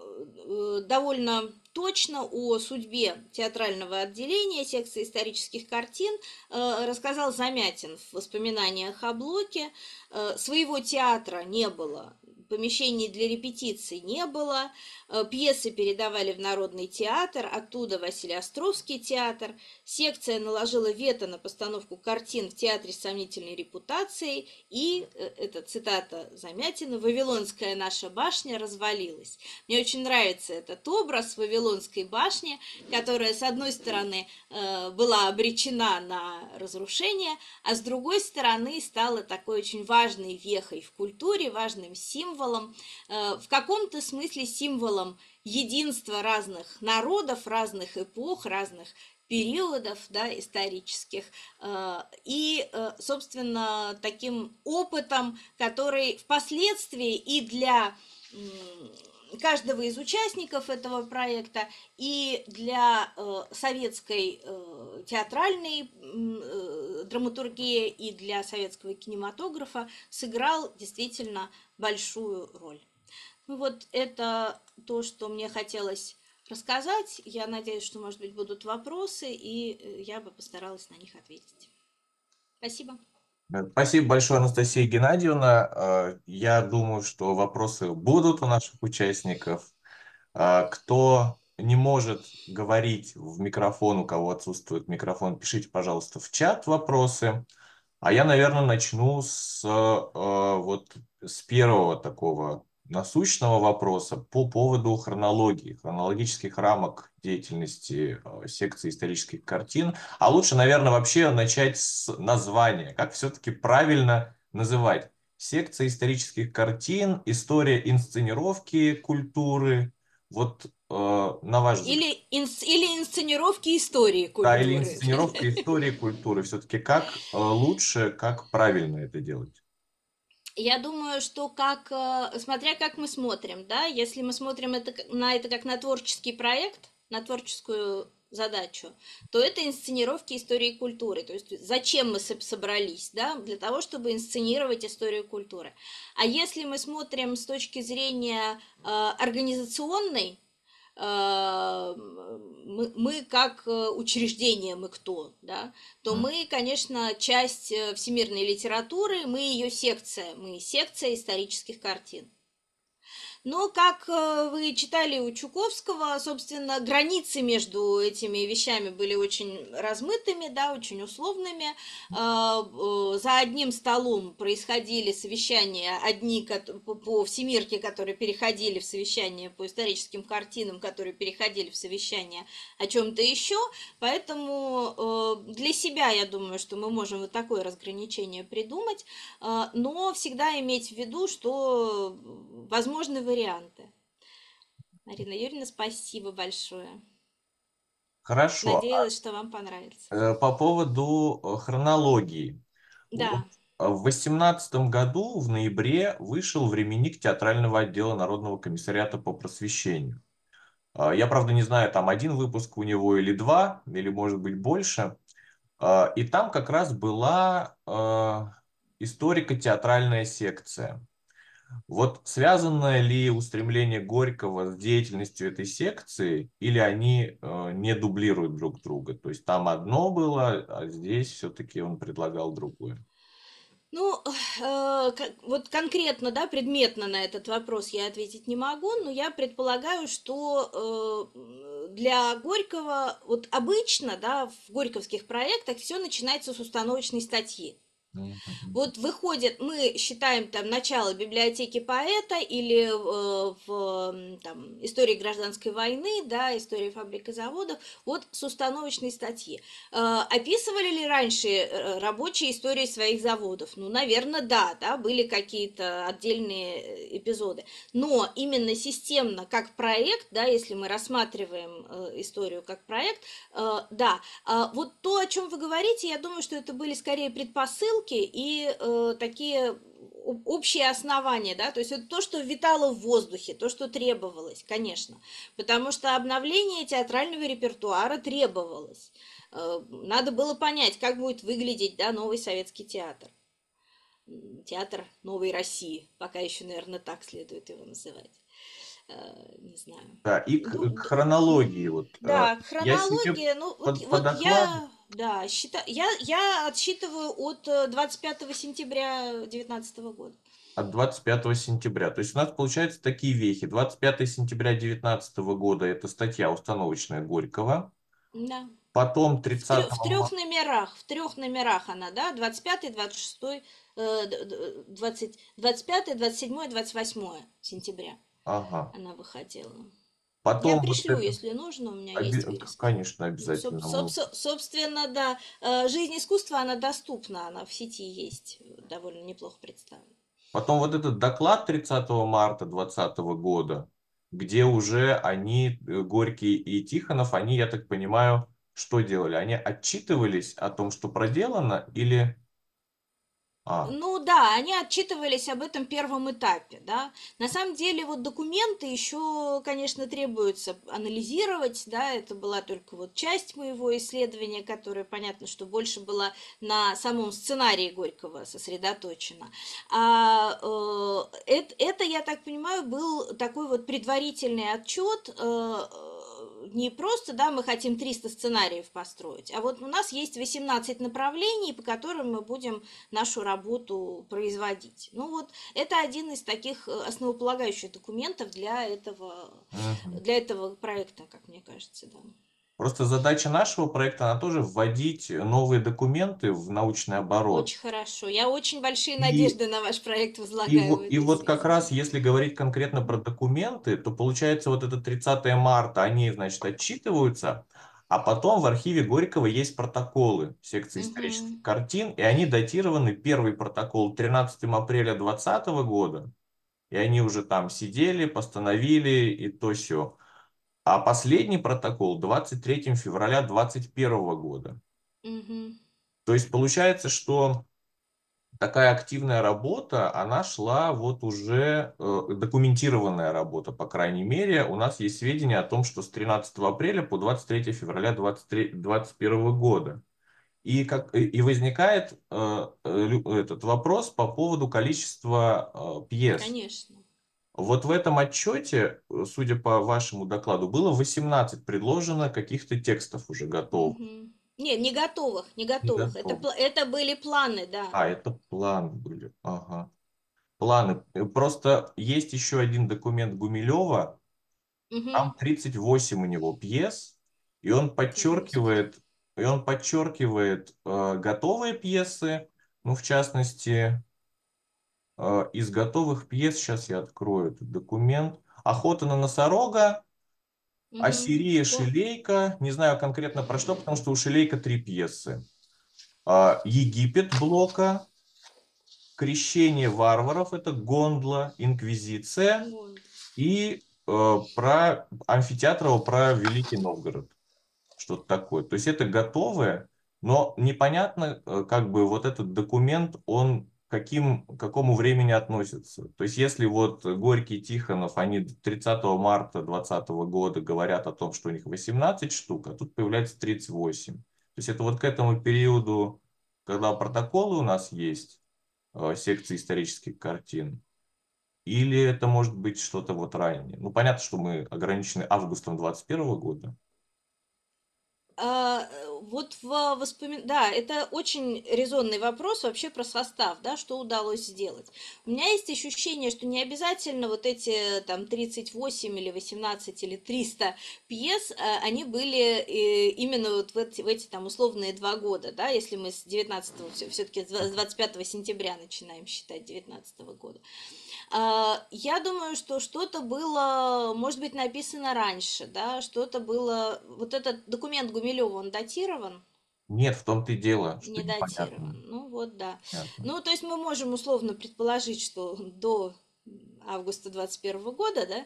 довольно точно о судьбе театрального отделения секции исторических картин рассказал Замятин в воспоминаниях о Блоке. Своего театра не было, помещений для репетиций не было, пьесы передавали в Народный театр, оттуда Василий Островский театр. Секция наложила вето на постановку картин в театре с сомнительной репутацией, и, это цитата Замятина, «Вавилонская наша башня развалилась». Мне очень нравится этот образ Вавилонской башни, которая, с одной стороны, была обречена на разрушение, а с другой стороны стала такой очень важной вехой в культуре, важным символом, в каком-то смысле символом единства разных народов, разных эпох, разных периодов, да, исторических, и, собственно, таким опытом, который впоследствии и для каждого из участников этого проекта и для советской театральной драматургии и для советского кинематографа сыграл действительно большую роль. Ну вот это то, что мне хотелось рассказать. Я надеюсь, что, может быть, будут вопросы, и я бы постаралась на них ответить. Спасибо. Спасибо большое, Анастасия Геннадьевна. Я думаю, что вопросы будут у наших участников. Кто не может говорить в микрофон, у кого отсутствует микрофон, пишите, пожалуйста, в чат вопросы. А я, наверное, начну с первого такого насущного вопроса по поводу хронологии, хронологических рамок деятельности секции исторических картин. А лучше, наверное, вообще начать с названия. Как все-таки правильно называть? Секция исторических картин, история инсценировки культуры. Вот на ваш взгляд. Или инсценировки истории Да, или культуры. инсценировка истории культуры. Все-таки как лучше, как правильно это делать? Я думаю, что как, смотря как мы смотрим, да, если мы смотрим на это как на творческий проект, на творческую задачу, то это инсценировки истории культуры. То есть зачем мы собрались, да, для того, чтобы инсценировать историю культуры. А если мы смотрим с точки зрения организационной, мы как учреждение, мы кто, да, то мы, конечно, часть всемирной литературы, мы ее секция, мы секция исторических картин. Но, как вы читали у Чуковского, собственно, границы между этими вещами были очень размытыми, да, очень условными. За одним столом происходили совещания, одни по всемирке, которые переходили в совещания по историческим картинам, которые переходили в совещания о чем-то еще. Поэтому для себя, я думаю, что мы можем вот такое разграничение придумать, но всегда иметь в виду, что возможны варианты. Марина Юрьевна, спасибо большое. Хорошо. Надеялась, что вам понравится. По поводу хронологии. Вот, Да, в 2018 году в ноябре вышел временник театрального отдела Народного комиссариата по просвещению. Я, правда, не знаю, там один выпуск у него или два, или, может быть, больше. И там как раз была историко-театральная секция. Вот связано ли устремление Горького с деятельностью этой секции, или они не дублируют друг друга? То есть там одно было, а здесь все-таки он предлагал другое. Ну, вот конкретно, да, предметно на этот вопрос я ответить не могу, но я предполагаю, что для Горького, вот обычно, да, в горьковских проектах все начинается с установочной статьи. Мгм. Вот выходит, мы считаем там начало библиотеки поэта или там, истории гражданской войны, да, истории фабрик и заводов, вот с установочной статьи. Описывали ли раньше рабочие истории своих заводов? Ну, наверное, да, были какие-то отдельные эпизоды. Но именно системно, как проект, да, если мы рассматриваем историю как проект, да, вот то, о чем вы говорите, я думаю, что это были скорее предпосылки и такие общие основания, да, то есть это то, что витало в воздухе, то, что требовалось, конечно, потому что обновление театрального репертуара требовалось. Надо было понять, как будет выглядеть, да, новый советский театр. Театр новой России, пока еще, наверное, так следует его называть. Не знаю. Да, и к хронологии. Вот, Да, я себе хронология, ну вот, по вот докладу я, да, я отсчитываю от 25 сентября 2019 года. от 25 сентября. То есть у нас получается такие вехи. 25 сентября 2019 года это статья установочная Горького. Да. Потом В 30 трех номерах, она, да, 25, 26, 25, 27, 28 сентября Ага. она выходила. Я Потом вот пришлю, это, если нужно, у меня есть вырезки. конечно, обязательно. Собственно, да, жизнь искусства, она доступна, она в сети есть, довольно неплохо представлена. Потом вот этот доклад 30 марта 2020 года, где уже они, Горький и Тихонов, они, я так понимаю, что делали? Они отчитывались о том, что проделано, или... А, Ну да, они отчитывались об этом первом этапе, да. На самом деле вот документы еще, конечно, требуется анализировать, да, это была только вот часть моего исследования, которая, понятно, что больше была на самом сценарии Горького сосредоточена. Это, я так понимаю, был такой вот предварительный отчет, не просто, да, мы хотим 300 сценариев построить, а вот у нас есть 18 направлений, по которым мы будем нашу работу производить. Ну вот это один из таких основополагающих документов мгм. для этого проекта, как мне кажется, да. Просто задача нашего проекта, она тоже вводить новые документы в научный оборот. Очень хорошо. Я очень большие И надежды на ваш проект возлагаю в И этой вот как связи. раз, если говорить конкретно про документы, то получается вот это 30 марта, они, значит, отчитываются, а потом в архиве Горького есть протоколы секции исторических Мгм. картин, и они датированы, первый протокол 13 апреля 2020 года, и они уже там сидели, постановили и то все. А последний протокол 23 февраля 2021 года. Мгм. То есть получается, что такая активная работа, она шла вот уже, документированная работа, по крайней мере. У нас есть сведения о том, что с 13 апреля по 23 февраля 2021 года. И возникает этот вопрос по поводу количества пьес. Конечно. Вот в этом отчете, судя по вашему докладу, было 18 предложено каких-то текстов уже готовых. Мгм. Не, не готовых, не Не готовых. готовых. Это были планы, да. А, это планы были. Ага. Планы. Просто есть еще один документ Гумилева, Мгм. там 38 у него пьес, и он Господи. подчеркивает, готовые пьесы, ну, в частности, из готовых пьес, сейчас я открою этот документ, «Охота на носорога», Мгм. «Ассирия Шилейка», не знаю конкретно про что, потому что у Шилейка три пьесы, «Египет» Блока, «Крещение варваров», это «Гондла», «Инквизиция», Вот. и про Амфитеатрова, про Великий Новгород, что-то такое. То есть это готовое, но непонятно, как бы вот этот документ, он к какому времени относится. То есть если вот Горький и Тихонов, они 30 марта 2020 года говорят о том, что у них 18 штук, а тут появляется 38. То есть это вот к этому периоду, когда протоколы у нас есть, секции исторических картин, Или это может быть что-то вот раннее? Ну, понятно, что мы ограничены августом 21 года. Вот да, это очень резонный вопрос вообще про состав, да, что удалось сделать. У меня есть ощущение, что не обязательно вот эти там 38 или 18 или 300 пьес, они были именно вот в эти там условные 2 года, да, если мы с 19 все-таки с 25 сентября начинаем считать 19 года. Я думаю, что что-то было, может быть, написано раньше, да, что-то было... Вот этот документ Гумилева, он датирован? Нет, в том-то и дело, что Не непонятно. датирован. Ну вот, да. Понятно. Ну, то есть мы можем условно предположить, что до августа 21 года, да,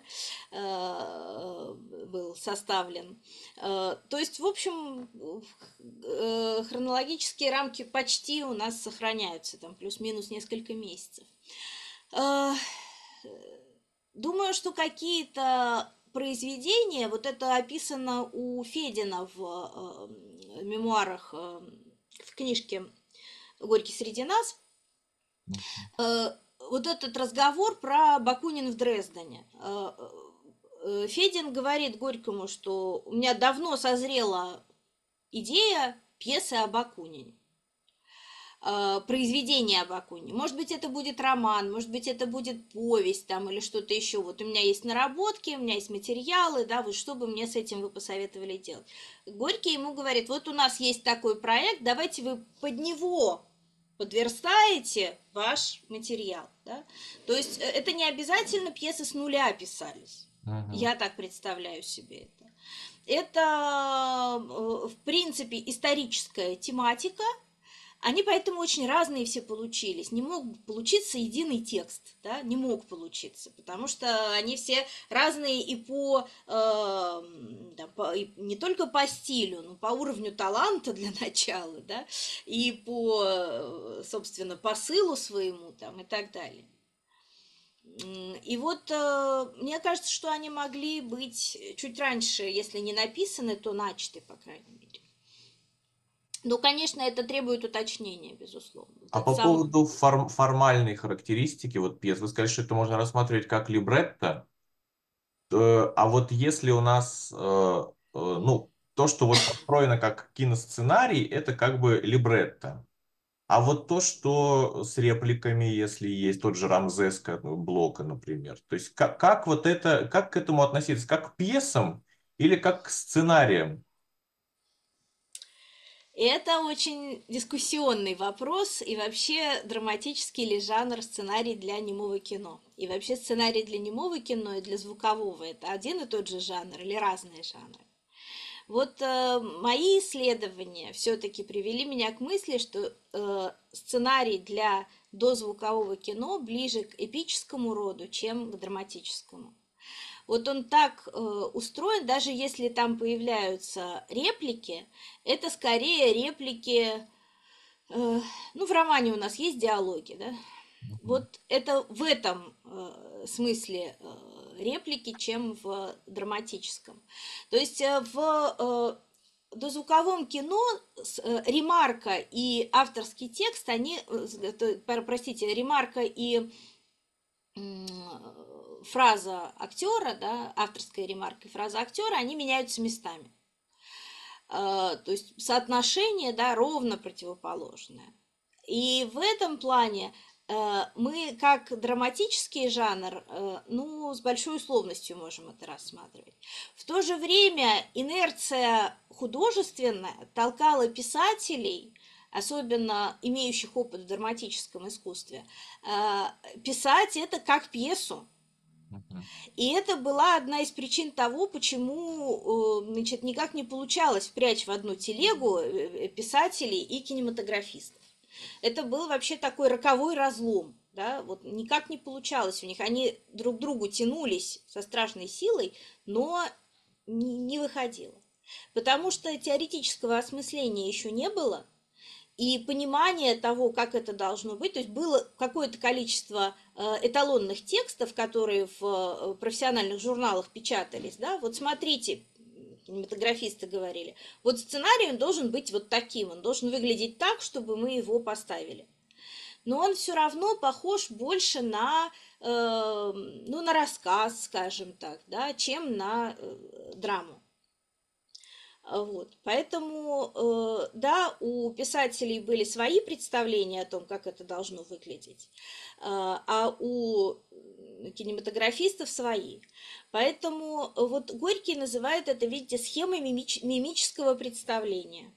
был составлен. То есть, в общем, хронологические рамки почти у нас сохраняются, там плюс-минус несколько месяцев. Э, Думаю, что какие-то произведения, вот это описано у Федина в мемуарах, в книжке «Горький среди нас», вот этот разговор про Бакунин в Дрездене. Федин говорит Горькому, что у меня давно созрела идея пьесы о Бакунине, произведение об Акуне. Может быть, это будет роман, может быть, это будет повесть там или что-то еще. Вот у меня есть наработки, у меня есть материалы, да, вот что бы мне с этим вы посоветовали делать. Горький ему говорит, вот у нас есть такой проект, давайте вы под него подверстаете ваш материал. Да? То есть это не обязательно пьесы с нуля писались. Мгм. Я так представляю себе это. Это, в принципе, историческая тематика, они поэтому очень разные все получились. Не мог получиться единый текст, да, не мог получиться, потому что они все разные и и не только по стилю, но по уровню таланта для начала, да, и по, собственно, посылу своему там и так далее. И вот мне кажется, что они могли быть чуть раньше, если не написаны, то начаты, по крайней мере. Ну, конечно, это требует уточнения, безусловно. Вот А это по поводу формальной характеристики вот пьес, вы сказали, что это можно рассматривать как либретто. А вот если у нас, ну, то, что вот построено как киносценарий, это как бы либретто. А вот то, что с репликами, если есть тот же Рамзес Блока, например. То есть как вот это, как к этому относиться? Как к пьесам или как к сценариям? Это очень дискуссионный вопрос, и вообще драматический ли жанр сценарий для немого кино. И вообще сценарий для немого кино и для звукового – это один и тот же жанр или разные жанры. Вот мои исследования все-таки привели меня к мысли, что сценарий для дозвукового кино ближе к эпическому роду, чем к драматическому. Вот он так устроен, даже если там появляются реплики, это скорее реплики, ну, в романе у нас есть диалоги, да, Мгм. вот это в этом смысле реплики, чем в драматическом. То есть дозвуковом кино ремарка и авторский текст, они, простите, ремарка и фраза актера, да, авторская ремарка и фраза актера, они меняются местами. То есть соотношение, да, ровно противоположное. И в этом плане мы как драматический жанр, ну, с большой условностью можем это рассматривать. В то же время инерция художественная толкала писателей, особенно имеющих опыт в драматическом искусстве, писать это как пьесу. Мгм. И это была одна из причин того, почему, значит, никак не получалось впрячь в одну телегу писателей и кинематографистов. Это был вообще такой роковой разлом, да, вот никак не получалось у них. Они друг к другу тянулись со страшной силой, но не выходило. Потому что теоретического осмысления еще не было, и понимание того, как это должно быть, то есть было какое-то количество эталонных текстов, которые в профессиональных журналах печатались, да, вот смотрите, кинематографисты говорили, вот сценарий он должен быть вот таким, он должен выглядеть так, чтобы мы его поставили. но он все равно похож больше на, ну, на рассказ, скажем так, да, чем на драму. Вот. Поэтому, да, у писателей были свои представления о том, как это должно выглядеть, а у кинематографистов свои. Поэтому вот Горький называет это, видите, схемой мимического представления.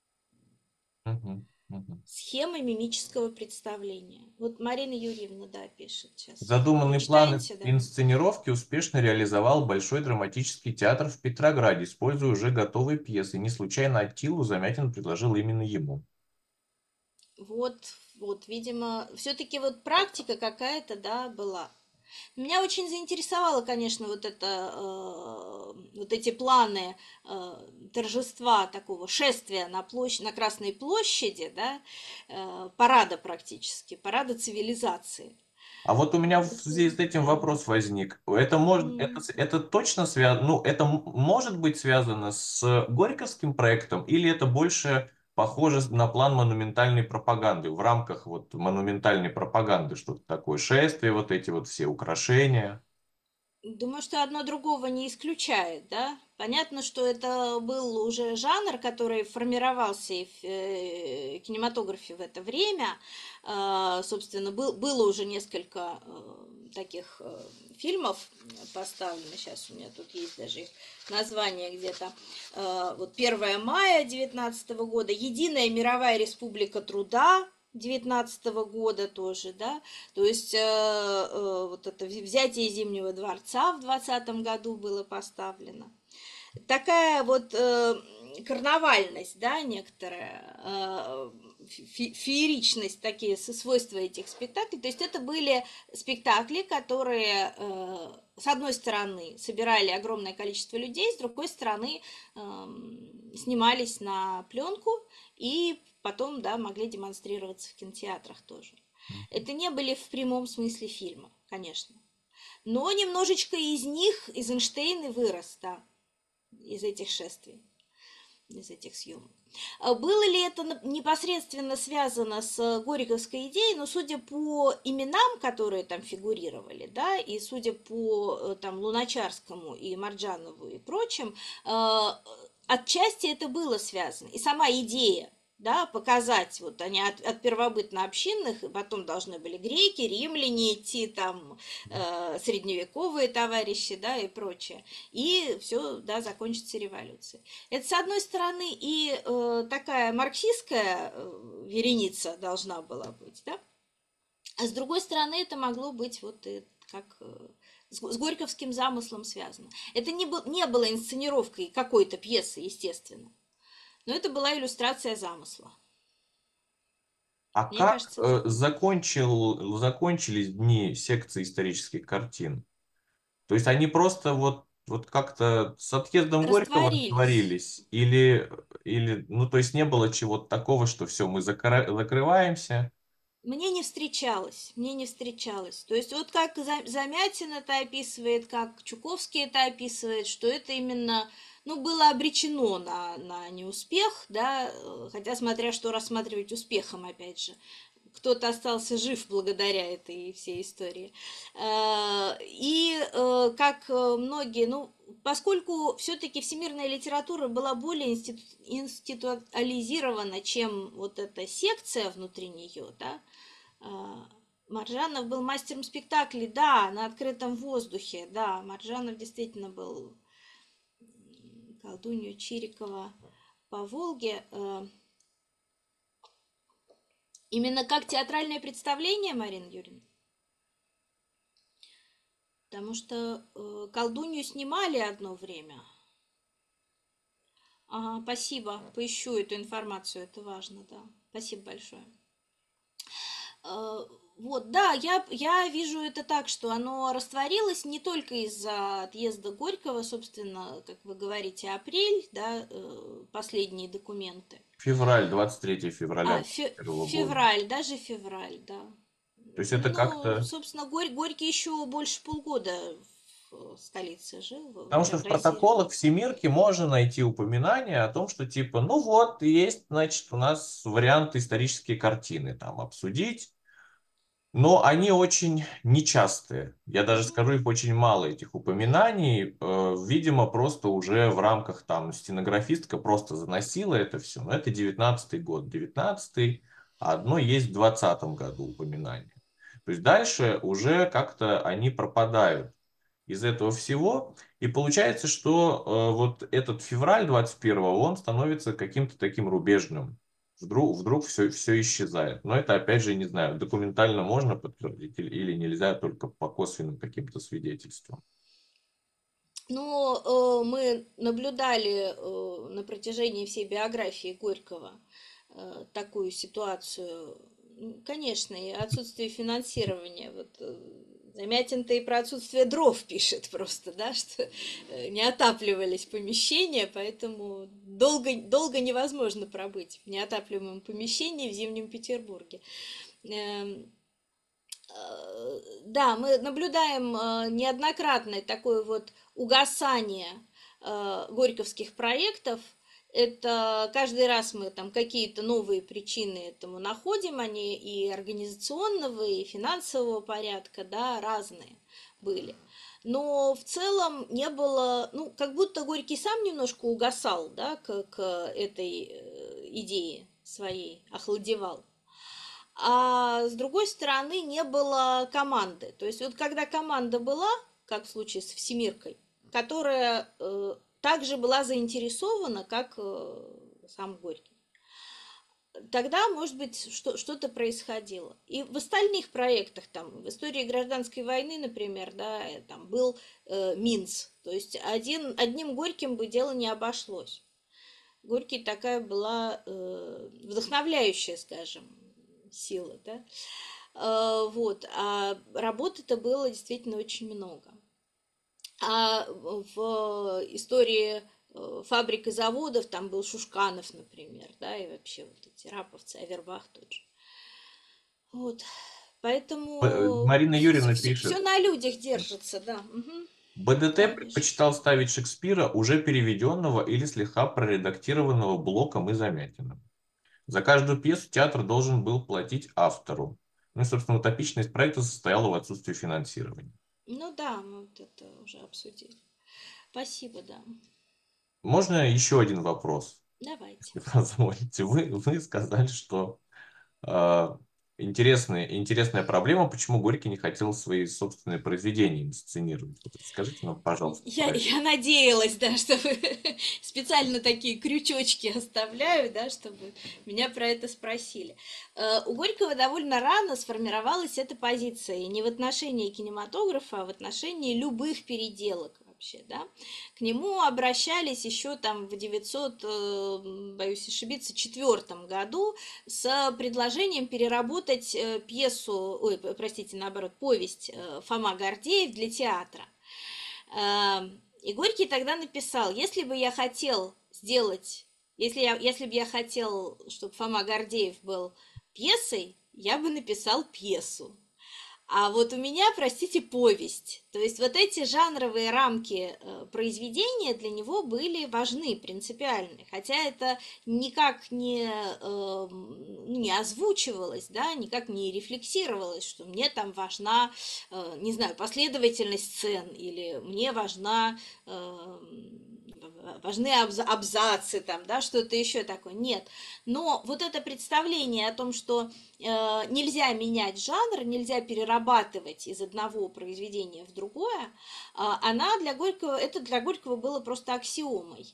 Мгм, мгм. Схемы мимического представления. Вот Марина Юрьевна, да, пишет сейчас. Задуманный план Прочитаете, да? инсценировки успешно реализовал Большой драматический театр в Петрограде, используя уже готовые пьесы. Не случайно Аттилу Замятин предложил именно ему. Вот, вот, видимо, все-таки вот практика какая-то, да, была. Меня очень заинтересовало, конечно, вот это, вот эти планы торжества такого шествия на на Красной площади, да, парада практически, парада цивилизации. А вот у меня в Это, связи с этим да. вопрос возник. Это может, М. это точно связано, ну, это может быть связано с Горьковским проектом, или это больше похоже на план монументальной пропаганды, в рамках вот монументальной пропаганды, что-то такое, шествие, вот эти вот все украшения? Думаю, что одно другого не исключает, да. Понятно, что это был уже жанр, который формировался и в кинематографе в это время. Собственно, было уже несколько таких фильмов поставлено. Сейчас у меня тут есть даже их название где-то. Вот 1 мая 19 года, Единая мировая республика труда 19 года тоже, да, то есть вот это взятие Зимнего дворца в 20 году было поставлено. Такая вот карнавальность, да, некоторая, фееричность, такие свойства этих спектаклей. То есть это были спектакли, которые, с одной стороны, собирали огромное количество людей, с другой стороны, снимались на пленку и потом, да, могли демонстрироваться в кинотеатрах тоже. Это не были в прямом смысле фильма, конечно. Но немножечко из них, из Эйнштейна вырос, да, из этих шествий, из этих съемок. Было ли это непосредственно связано с Горьковской идеей? Но судя по именам, которые там фигурировали, да, и судя по там Луначарскому и Марджанову и прочим, отчасти это было связано. И сама идея, да, показать, вот они от первобытно-общинных, и потом должны были греки, римляне идти, там, средневековые товарищи, да, и прочее. И все, да, закончится революцией. Это, с одной стороны, и такая марксистская вереница должна была быть, да, а с другой стороны, это могло быть вот как с горьковским замыслом связано. Это не было инсценировкой какой-то пьесы, естественно, но это была иллюстрация замысла. А Мне как кажется так. закончились дни секции исторических картин? То есть они просто вот как-то с отъездом Горького Растворились. растворились? Или, ну, то есть не было чего-то такого, что все, мы закрываемся? Мне не встречалось, мне не встречалось. То есть вот как Замятин это описывает, как Чуковский это описывает, что это именно, ну, было обречено на неуспех, да, хотя смотря что рассматривать успехом, опять же. Кто-то остался жив благодаря этой всей истории. И как многие, ну, поскольку все-таки всемирная литература была более институализирована, чем вот эта секция внутри нее, да, Маржанов был мастером спектаклей, да, на открытом воздухе, да, Маржанов действительно был колдунью Чирикова по Волге. Именно как театральное представление, Марина Юрьевна? Потому что колдунью снимали одно время. Ага, спасибо, поищу эту информацию, это важно, да. Спасибо большое. Вот, да, я вижу это так, что оно растворилось не только из-за отъезда Горького, собственно, как вы говорите, апрель, да, последние документы. Февраль, 23 февраля А, 21 года. февраль, даже февраль, да. То есть это Ну, как-то... собственно, Горький еще больше полгода в столице жил, Потому в что в России протоколах жил. Всемирки можно найти упоминание о том, что типа, ну вот, есть, значит, у нас варианты исторические картины там обсудить. Но они очень нечастые. Я даже Мгм. скажу, их очень мало, этих упоминаний. Видимо, просто уже в рамках там стенографистка просто заносила это все. Но это 19-й год. 19-й, а одно есть в 20-м году упоминание. То есть дальше уже как-то они пропадают из этого всего. И получается, что вот этот февраль 21-го, он становится каким-то таким рубежным. Вдруг все исчезает. Но это, опять же, не знаю, документально можно подтвердить или нельзя только по косвенным каким-то свидетельствам. Но мы наблюдали на протяжении всей биографии Горького такую ситуацию. Конечно, и отсутствие финансирования. Вот Замятин-то и про отсутствие дров пишет просто, да, что не отапливались помещения, поэтому долго невозможно пробыть в неотапливаемом помещении в Зимнем Петербурге. Эм, да, мы наблюдаем неоднократное такое вот угасание горьковских проектов. Это каждый раз мы там какие-то новые причины этому находим, они и организационного, и финансового порядка, да, разные были. Но в целом не было, ну, как будто Горький сам немножко угасал, да, к этой идее своей, охладевал. А с другой стороны, не было команды. То есть вот когда команда была, как в случае с Всемиркой, которая также была заинтересована, как сам Горький, тогда, может быть, что-то происходило. И в остальных проектах, там, в истории гражданской войны, например, да, там был Минц. То есть одним Горьким бы дело не обошлось. Горький такая была вдохновляющая, скажем, сила, да. Вот, а работы-то было действительно очень много. А в истории фабрик и заводов там был Шушканов, например, да, и вообще вот эти раповцы, Авербах тот же. Вот, поэтому Марина Юрьевна все пишет, на людях держится, да. Мгм. БДТ Да, Миша. предпочитал ставить Шекспира уже переведенного или слегка проредактированного Блоком и Замятиным. За каждую пьесу театр должен был платить автору. Ну и, собственно, утопичность проекта состояла в отсутствии финансирования. Ну да, мы вот это уже обсудили. Спасибо, да. Можно еще один вопрос, Давайте. если позволите? Вы сказали, что э, интересная проблема, почему Горький не хотел свои собственные произведения инсценировать. Вот скажите нам, пожалуйста, Я, про это. я надеялась, да, что вы специально такие крючочки оставляю, да, чтобы меня про это спросили. У Горького довольно рано сформировалась эта позиция, и не в отношении кинематографа, а в отношении любых переделок вообще, да. К нему обращались еще там в 900, боюсь ошибиться, четвертом году с предложением переработать пьесу, ой, простите, наоборот, повесть Фома Гордеев для театра. И Горький тогда написал, если бы я хотел сделать, если бы я хотел, чтобы Фома Гордеев был пьесой, я бы написал пьесу. А вот у меня, простите, повесть. То есть вот эти жанровые рамки произведения для него были важны, принципиальны. Хотя это никак не озвучивалось, да, никак не рефлексировалось, что мне там важна, не знаю, последовательность сцен, или мне важны абзацы, там, да, что-то еще такое. Нет. Но вот это представление о том, что нельзя менять жанр, нельзя перерабатывать из одного произведения в другое, она для Горького, это для Горького было просто аксиомой.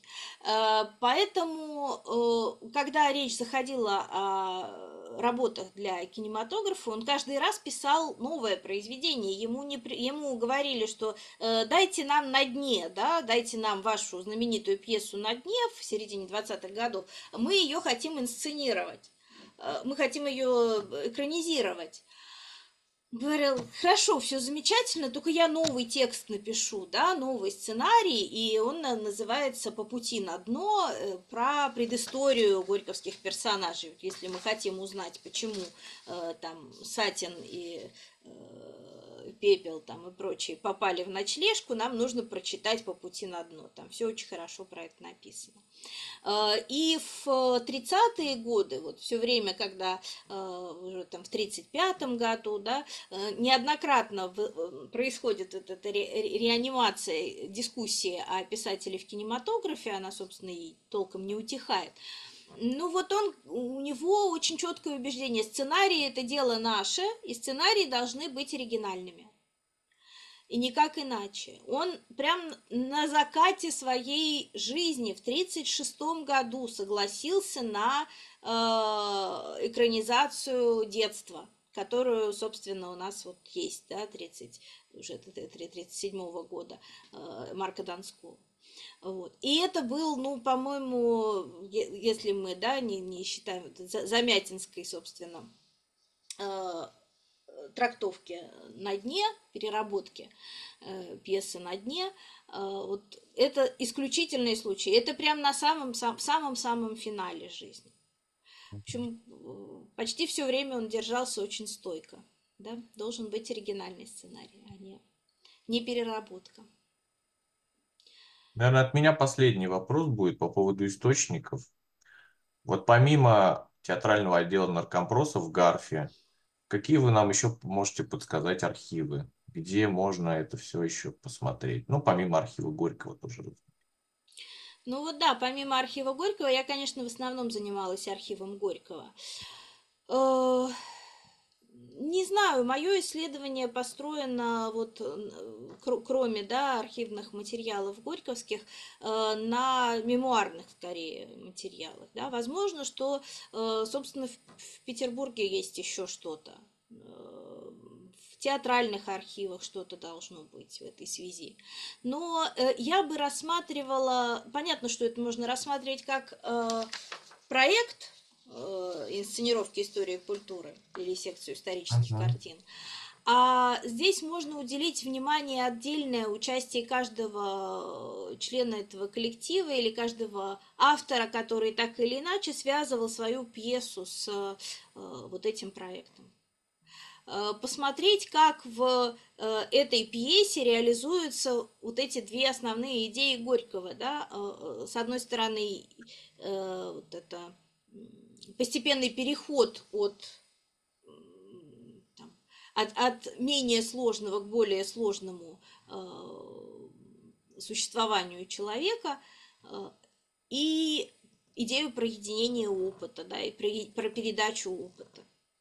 Поэтому, когда речь заходила о работах для кинематографа, он каждый раз писал новое произведение. Ему говорили, что дайте нам «На дне», да, дайте нам вашу знаменитую пьесу «На дне» в середине 20-х годов, мы ее хотим инсценировать, мы хотим ее экранизировать. Говорил, хорошо, все замечательно, только я новый текст напишу, да, новый сценарий, и он называется «По пути на дно», про предысторию горьковских персонажей. Если мы хотим узнать, почему там Сатин и пепел там и прочие попали в ночлежку, нам нужно прочитать по пути на дно. Там все очень хорошо про это написано. И в 30-е годы, вот все время, когда уже там в 35-м году, да, неоднократно происходит вот эта реанимация дискуссии о писателе в кинематографе, она, собственно, и толком не утихает. Ну вот у него очень четкое убеждение, сценарий это дело наше, и сценарии должны быть оригинальными. И никак иначе. Он прям на закате своей жизни в 1936 году согласился на экранизацию детства, которую, собственно, у нас вот есть, да, 37 года Марка Донского. Вот. И это был, ну, по-моему, если мы, да, не считаем Замятинской, собственно, трактовки на дне, переработки пьесы на дне, вот это исключительные случаи. Это прям на самом-самом финале жизни. В общем, почти все время он держался очень стойко. Да? Должен быть оригинальный сценарий, а не переработка. Наверное, от меня последний вопрос будет по поводу источников. Вот помимо театрального отдела наркомпроса в Гарфе, какие вы нам еще можете подсказать архивы, где можно это все еще посмотреть? Ну, помимо архива Горького тоже. Ну вот да, помимо архива Горького, я, конечно, в основном занималась архивом Горького. Не знаю, мое исследование построено, вот, кроме, да, архивных материалов горьковских, на мемуарных, скорее, материалах. Да. Возможно, что, собственно, в Петербурге есть еще что-то. В театральных архивах что-то должно быть в этой связи. Но я бы рассматривала, понятно, что это можно рассматривать как проект инсценировки истории культуры или секцию исторических Мгм. картин. А здесь можно уделить внимание отдельное участие каждого члена этого коллектива или каждого автора, который так или иначе связывал свою пьесу с вот этим проектом. Посмотреть, как в этой пьесе реализуются вот эти две основные идеи Горького. Да? С одной стороны, вот это постепенный переход от менее сложного к более сложному существованию человека и идею про единение опыта, да, и про передачу опыта.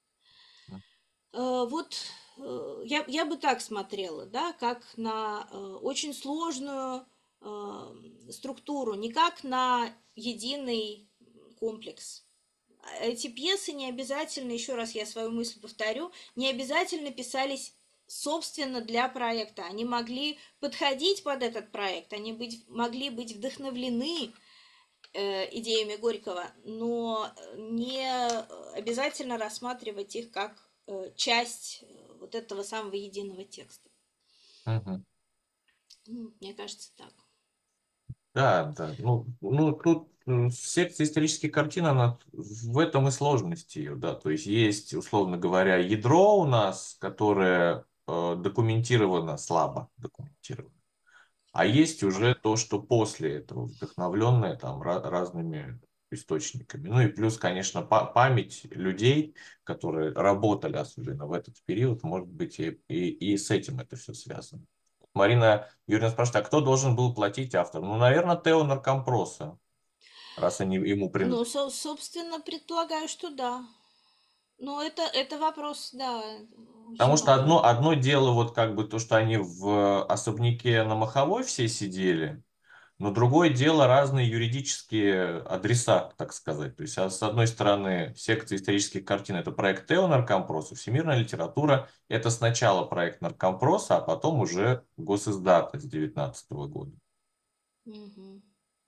Вот я бы так смотрела, да, как на очень сложную структуру, не как на единый комплекс. Эти пьесы не обязательно, еще раз я свою мысль повторю, не обязательно писались собственно для проекта. Они могли подходить под этот проект, они могли быть вдохновлены идеями Горького, но не обязательно рассматривать их как часть вот этого самого единого текста. Мгм. Мне кажется, так. Да, да. Ну тут секция исторических картин, она в этом и сложность ее, да. То есть есть, условно говоря, ядро у нас, которое документировано, слабо документировано. А есть уже то, что после этого, вдохновленное там разными источниками. Ну и плюс, конечно, память людей, которые работали особенно в этот период, может быть, и с этим это все связано. Марина Юрьевна спрашивает, а кто должен был платить автору? Ну, наверное, Тео Наркомпроса, раз они ему Ну, принадлежат. собственно, предполагаю, что да. Но это вопрос, да, Потому очень что важный. одно дело, вот как бы то, что они в особняке на Маховой все сидели, но другое дело разные юридические адреса, так сказать. То есть, с одной стороны, секция исторических картин — это проект Тео Наркомпроса, всемирная литература — это сначала проект Наркомпроса, а потом уже госиздата с 19 года. Мгм.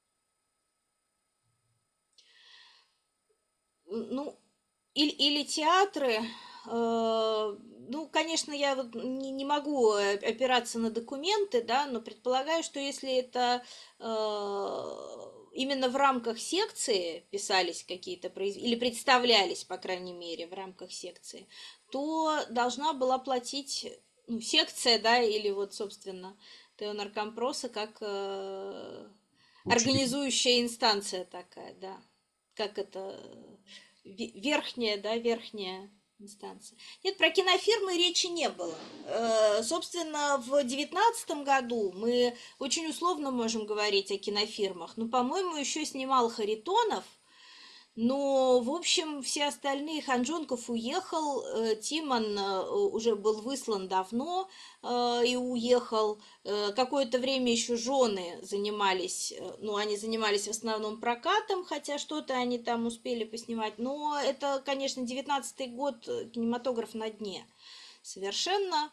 Ну, или театры. Ну, конечно, я вот не могу опираться на документы, да, но предполагаю, что если это именно в рамках секции писались какие-то или представлялись, по крайней мере, в рамках секции, то должна была платить ну, секция, да, или вот, собственно, ТО Наркомпроса как Учредитель. организующая инстанция такая, да, как это верхняя, да, верхняя инстанция. Нет, про кинофирмы речи не было. Собственно, в 2019 году мы очень условно можем говорить о кинофирмах. Ну, по-моему, еще снимал Харитонов, но, в общем, все остальные, Ханжонков уехал, Тимон уже был выслан давно и уехал. Какое-то время еще жены занимались, ну, они занимались в основном прокатом, хотя что-то они там успели поснимать. Но это, конечно, 19-й год, кинематограф на дне. Совершенно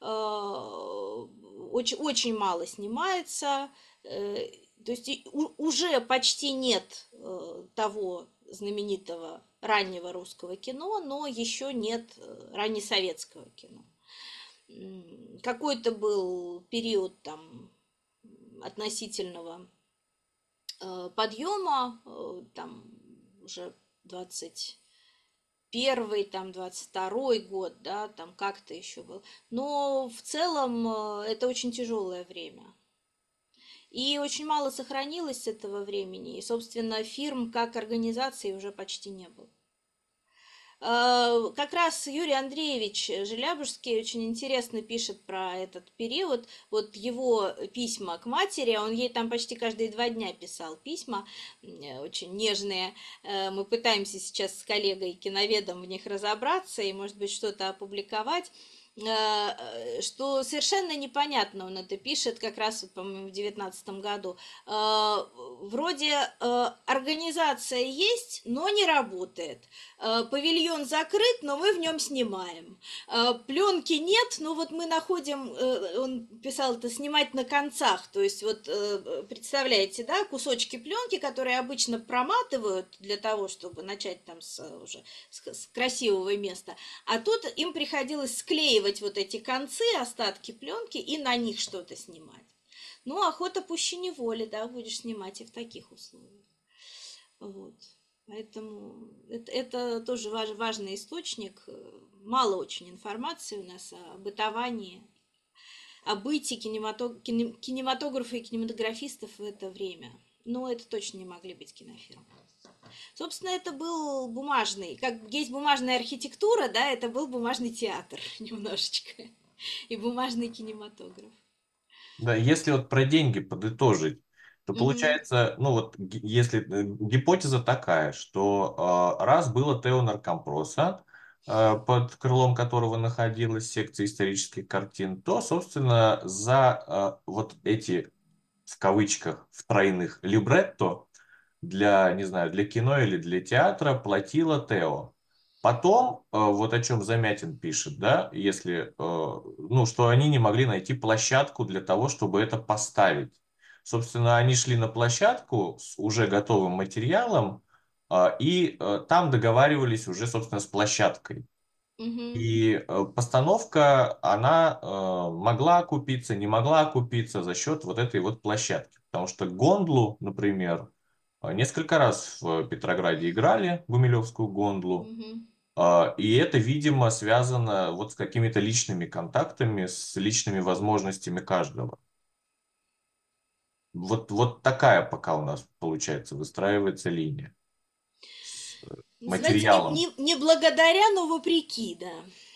очень, очень мало снимается. То есть уже почти нет того знаменитого раннего русского кино, но еще нет раннесоветского кино. Какой-то был период там относительного подъема, там уже 21-й, там 22-й год, да, там как-то еще был. Но в целом это очень тяжелое время. И очень мало сохранилось с этого времени. И, собственно, фирм как организации уже почти не было. Как раз Юрий Андреевич Желябужский очень интересно пишет про этот период. Вот его письма к матери, он ей там почти каждые 2 дня писал письма, очень нежные. Мы пытаемся сейчас с коллегой-киноведом в них разобраться и, может быть, что-то опубликовать. Что совершенно непонятно, он это пишет как раз, вот, по-моему, в 2019 году. Вроде организация есть, но не работает. Павильон закрыт, но мы в нем снимаем. Пленки нет, но вот мы находим, он писал это, снимать на концах. То есть вот представляете, да, кусочки пленки, которые обычно проматывают для того, чтобы начать там уже с красивого места. А тут им приходилось склеивать вот эти концы, остатки пленки и на них что-то снимать. Ну, охота пуще неволи, да, будешь снимать и в таких условиях. Вот. Поэтому это тоже важный источник. Мало очень информации у нас о бытовании, о быте кинематографа и кинематографистов в это время. Но это точно не могли быть кинофирмы. Собственно, это был бумажный, как есть бумажная архитектура, да, это был бумажный театр немножечко. И бумажный кинематограф. Да, если вот про деньги подытожить, то Угу, получается, ну вот если гипотеза такая, что раз было ТЭО Наркомпроса, под крылом которого находилась секция исторических картин, то, собственно, за вот эти, в кавычках, в тройных либретто для, не знаю, для кино или для театра платила ТЭО. Потом, вот о чем Замятин пишет, да, если, ну, что они не могли найти площадку для того, чтобы это поставить. Собственно, они шли на площадку с уже готовым материалом, и там договаривались уже, собственно, с площадкой. угу, И постановка, она могла окупиться, не могла окупиться за счет вот этой вот площадки. Потому что Гондлу, например, несколько раз в Петрограде играли, Гумилевскую Гондлу. угу. И это, видимо, связано вот с какими-то личными контактами, с личными возможностями каждого. Вот такая пока у нас, получается, выстраивается линия с Называется материалом. не благодаря, но вопреки, да.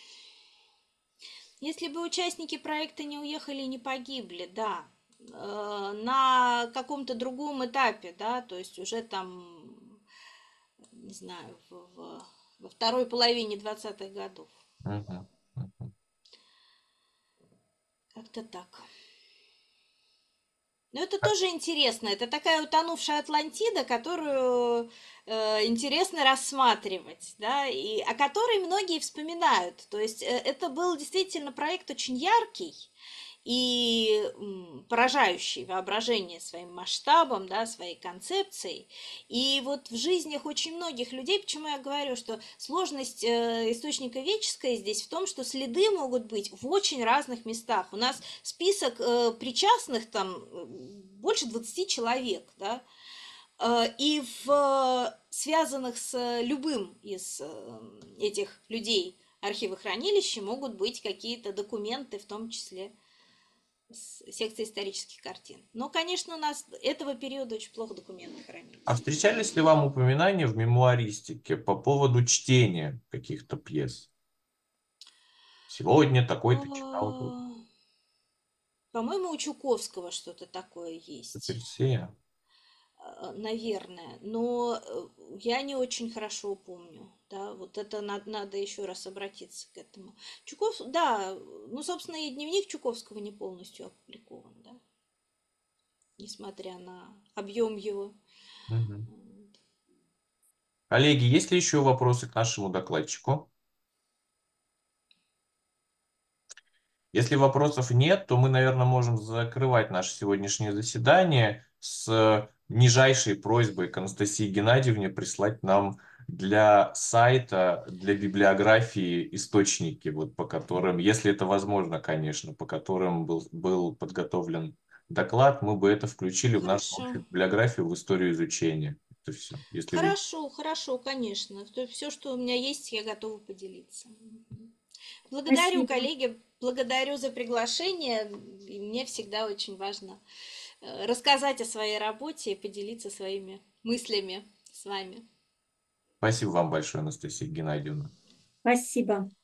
Если бы участники проекта не уехали и не погибли, да, на каком-то другом этапе, да, то есть уже там, не знаю, во второй половине 20-х годов. Мгм. Мгм. Как-то так. Но это тоже интересно. Это такая утонувшая Атлантида, которую интересно рассматривать, да, и о которой многие вспоминают. То есть это был действительно проект очень яркий и поражающий воображение своим масштабом, да, своей концепцией. И вот в жизнях очень многих людей, почему я говорю, что сложность источника веческая здесь в том, что следы могут быть в очень разных местах. У нас список причастных там больше 20 человек, да, и в связанных с любым из этих людей архивы хранилища могут быть какие-то документы, в том числе с секции исторических картин. Но, конечно, у нас этого периода очень плохо документы А хранились. встречались ли вам упоминания в мемуаристике по поводу чтения каких-то пьес? Сегодня такой-то читал тут. А, По-моему, у Чуковского что-то такое есть. Персея. Наверное, но я не очень хорошо помню, да, вот это надо еще раз обратиться к этому. Чуков, да, ну, собственно, и дневник Чуковского не полностью опубликован, да, несмотря на объем его. Мгм. Коллеги, есть ли еще вопросы к нашему докладчику? Если вопросов нет, то мы, наверное, можем закрывать наше сегодняшнее заседание с нижайшей просьбой к Анастасии Геннадьевне прислать нам для сайта, для библиографии источники, вот по которым, если это возможно, конечно, по которым был подготовлен доклад, мы бы это включили в нашу Хорошо, общую библиографию в историю изучения. Это все. Если вы... хорошо, хорошо, конечно. Все, что у меня есть, я готова поделиться. Мгм. Благодарю, Спасибо. коллеги, благодарю за приглашение. И мне всегда очень важно рассказать о своей работе и поделиться своими мыслями с вами. Спасибо вам большое, Анастасия Геннадьевна. Спасибо.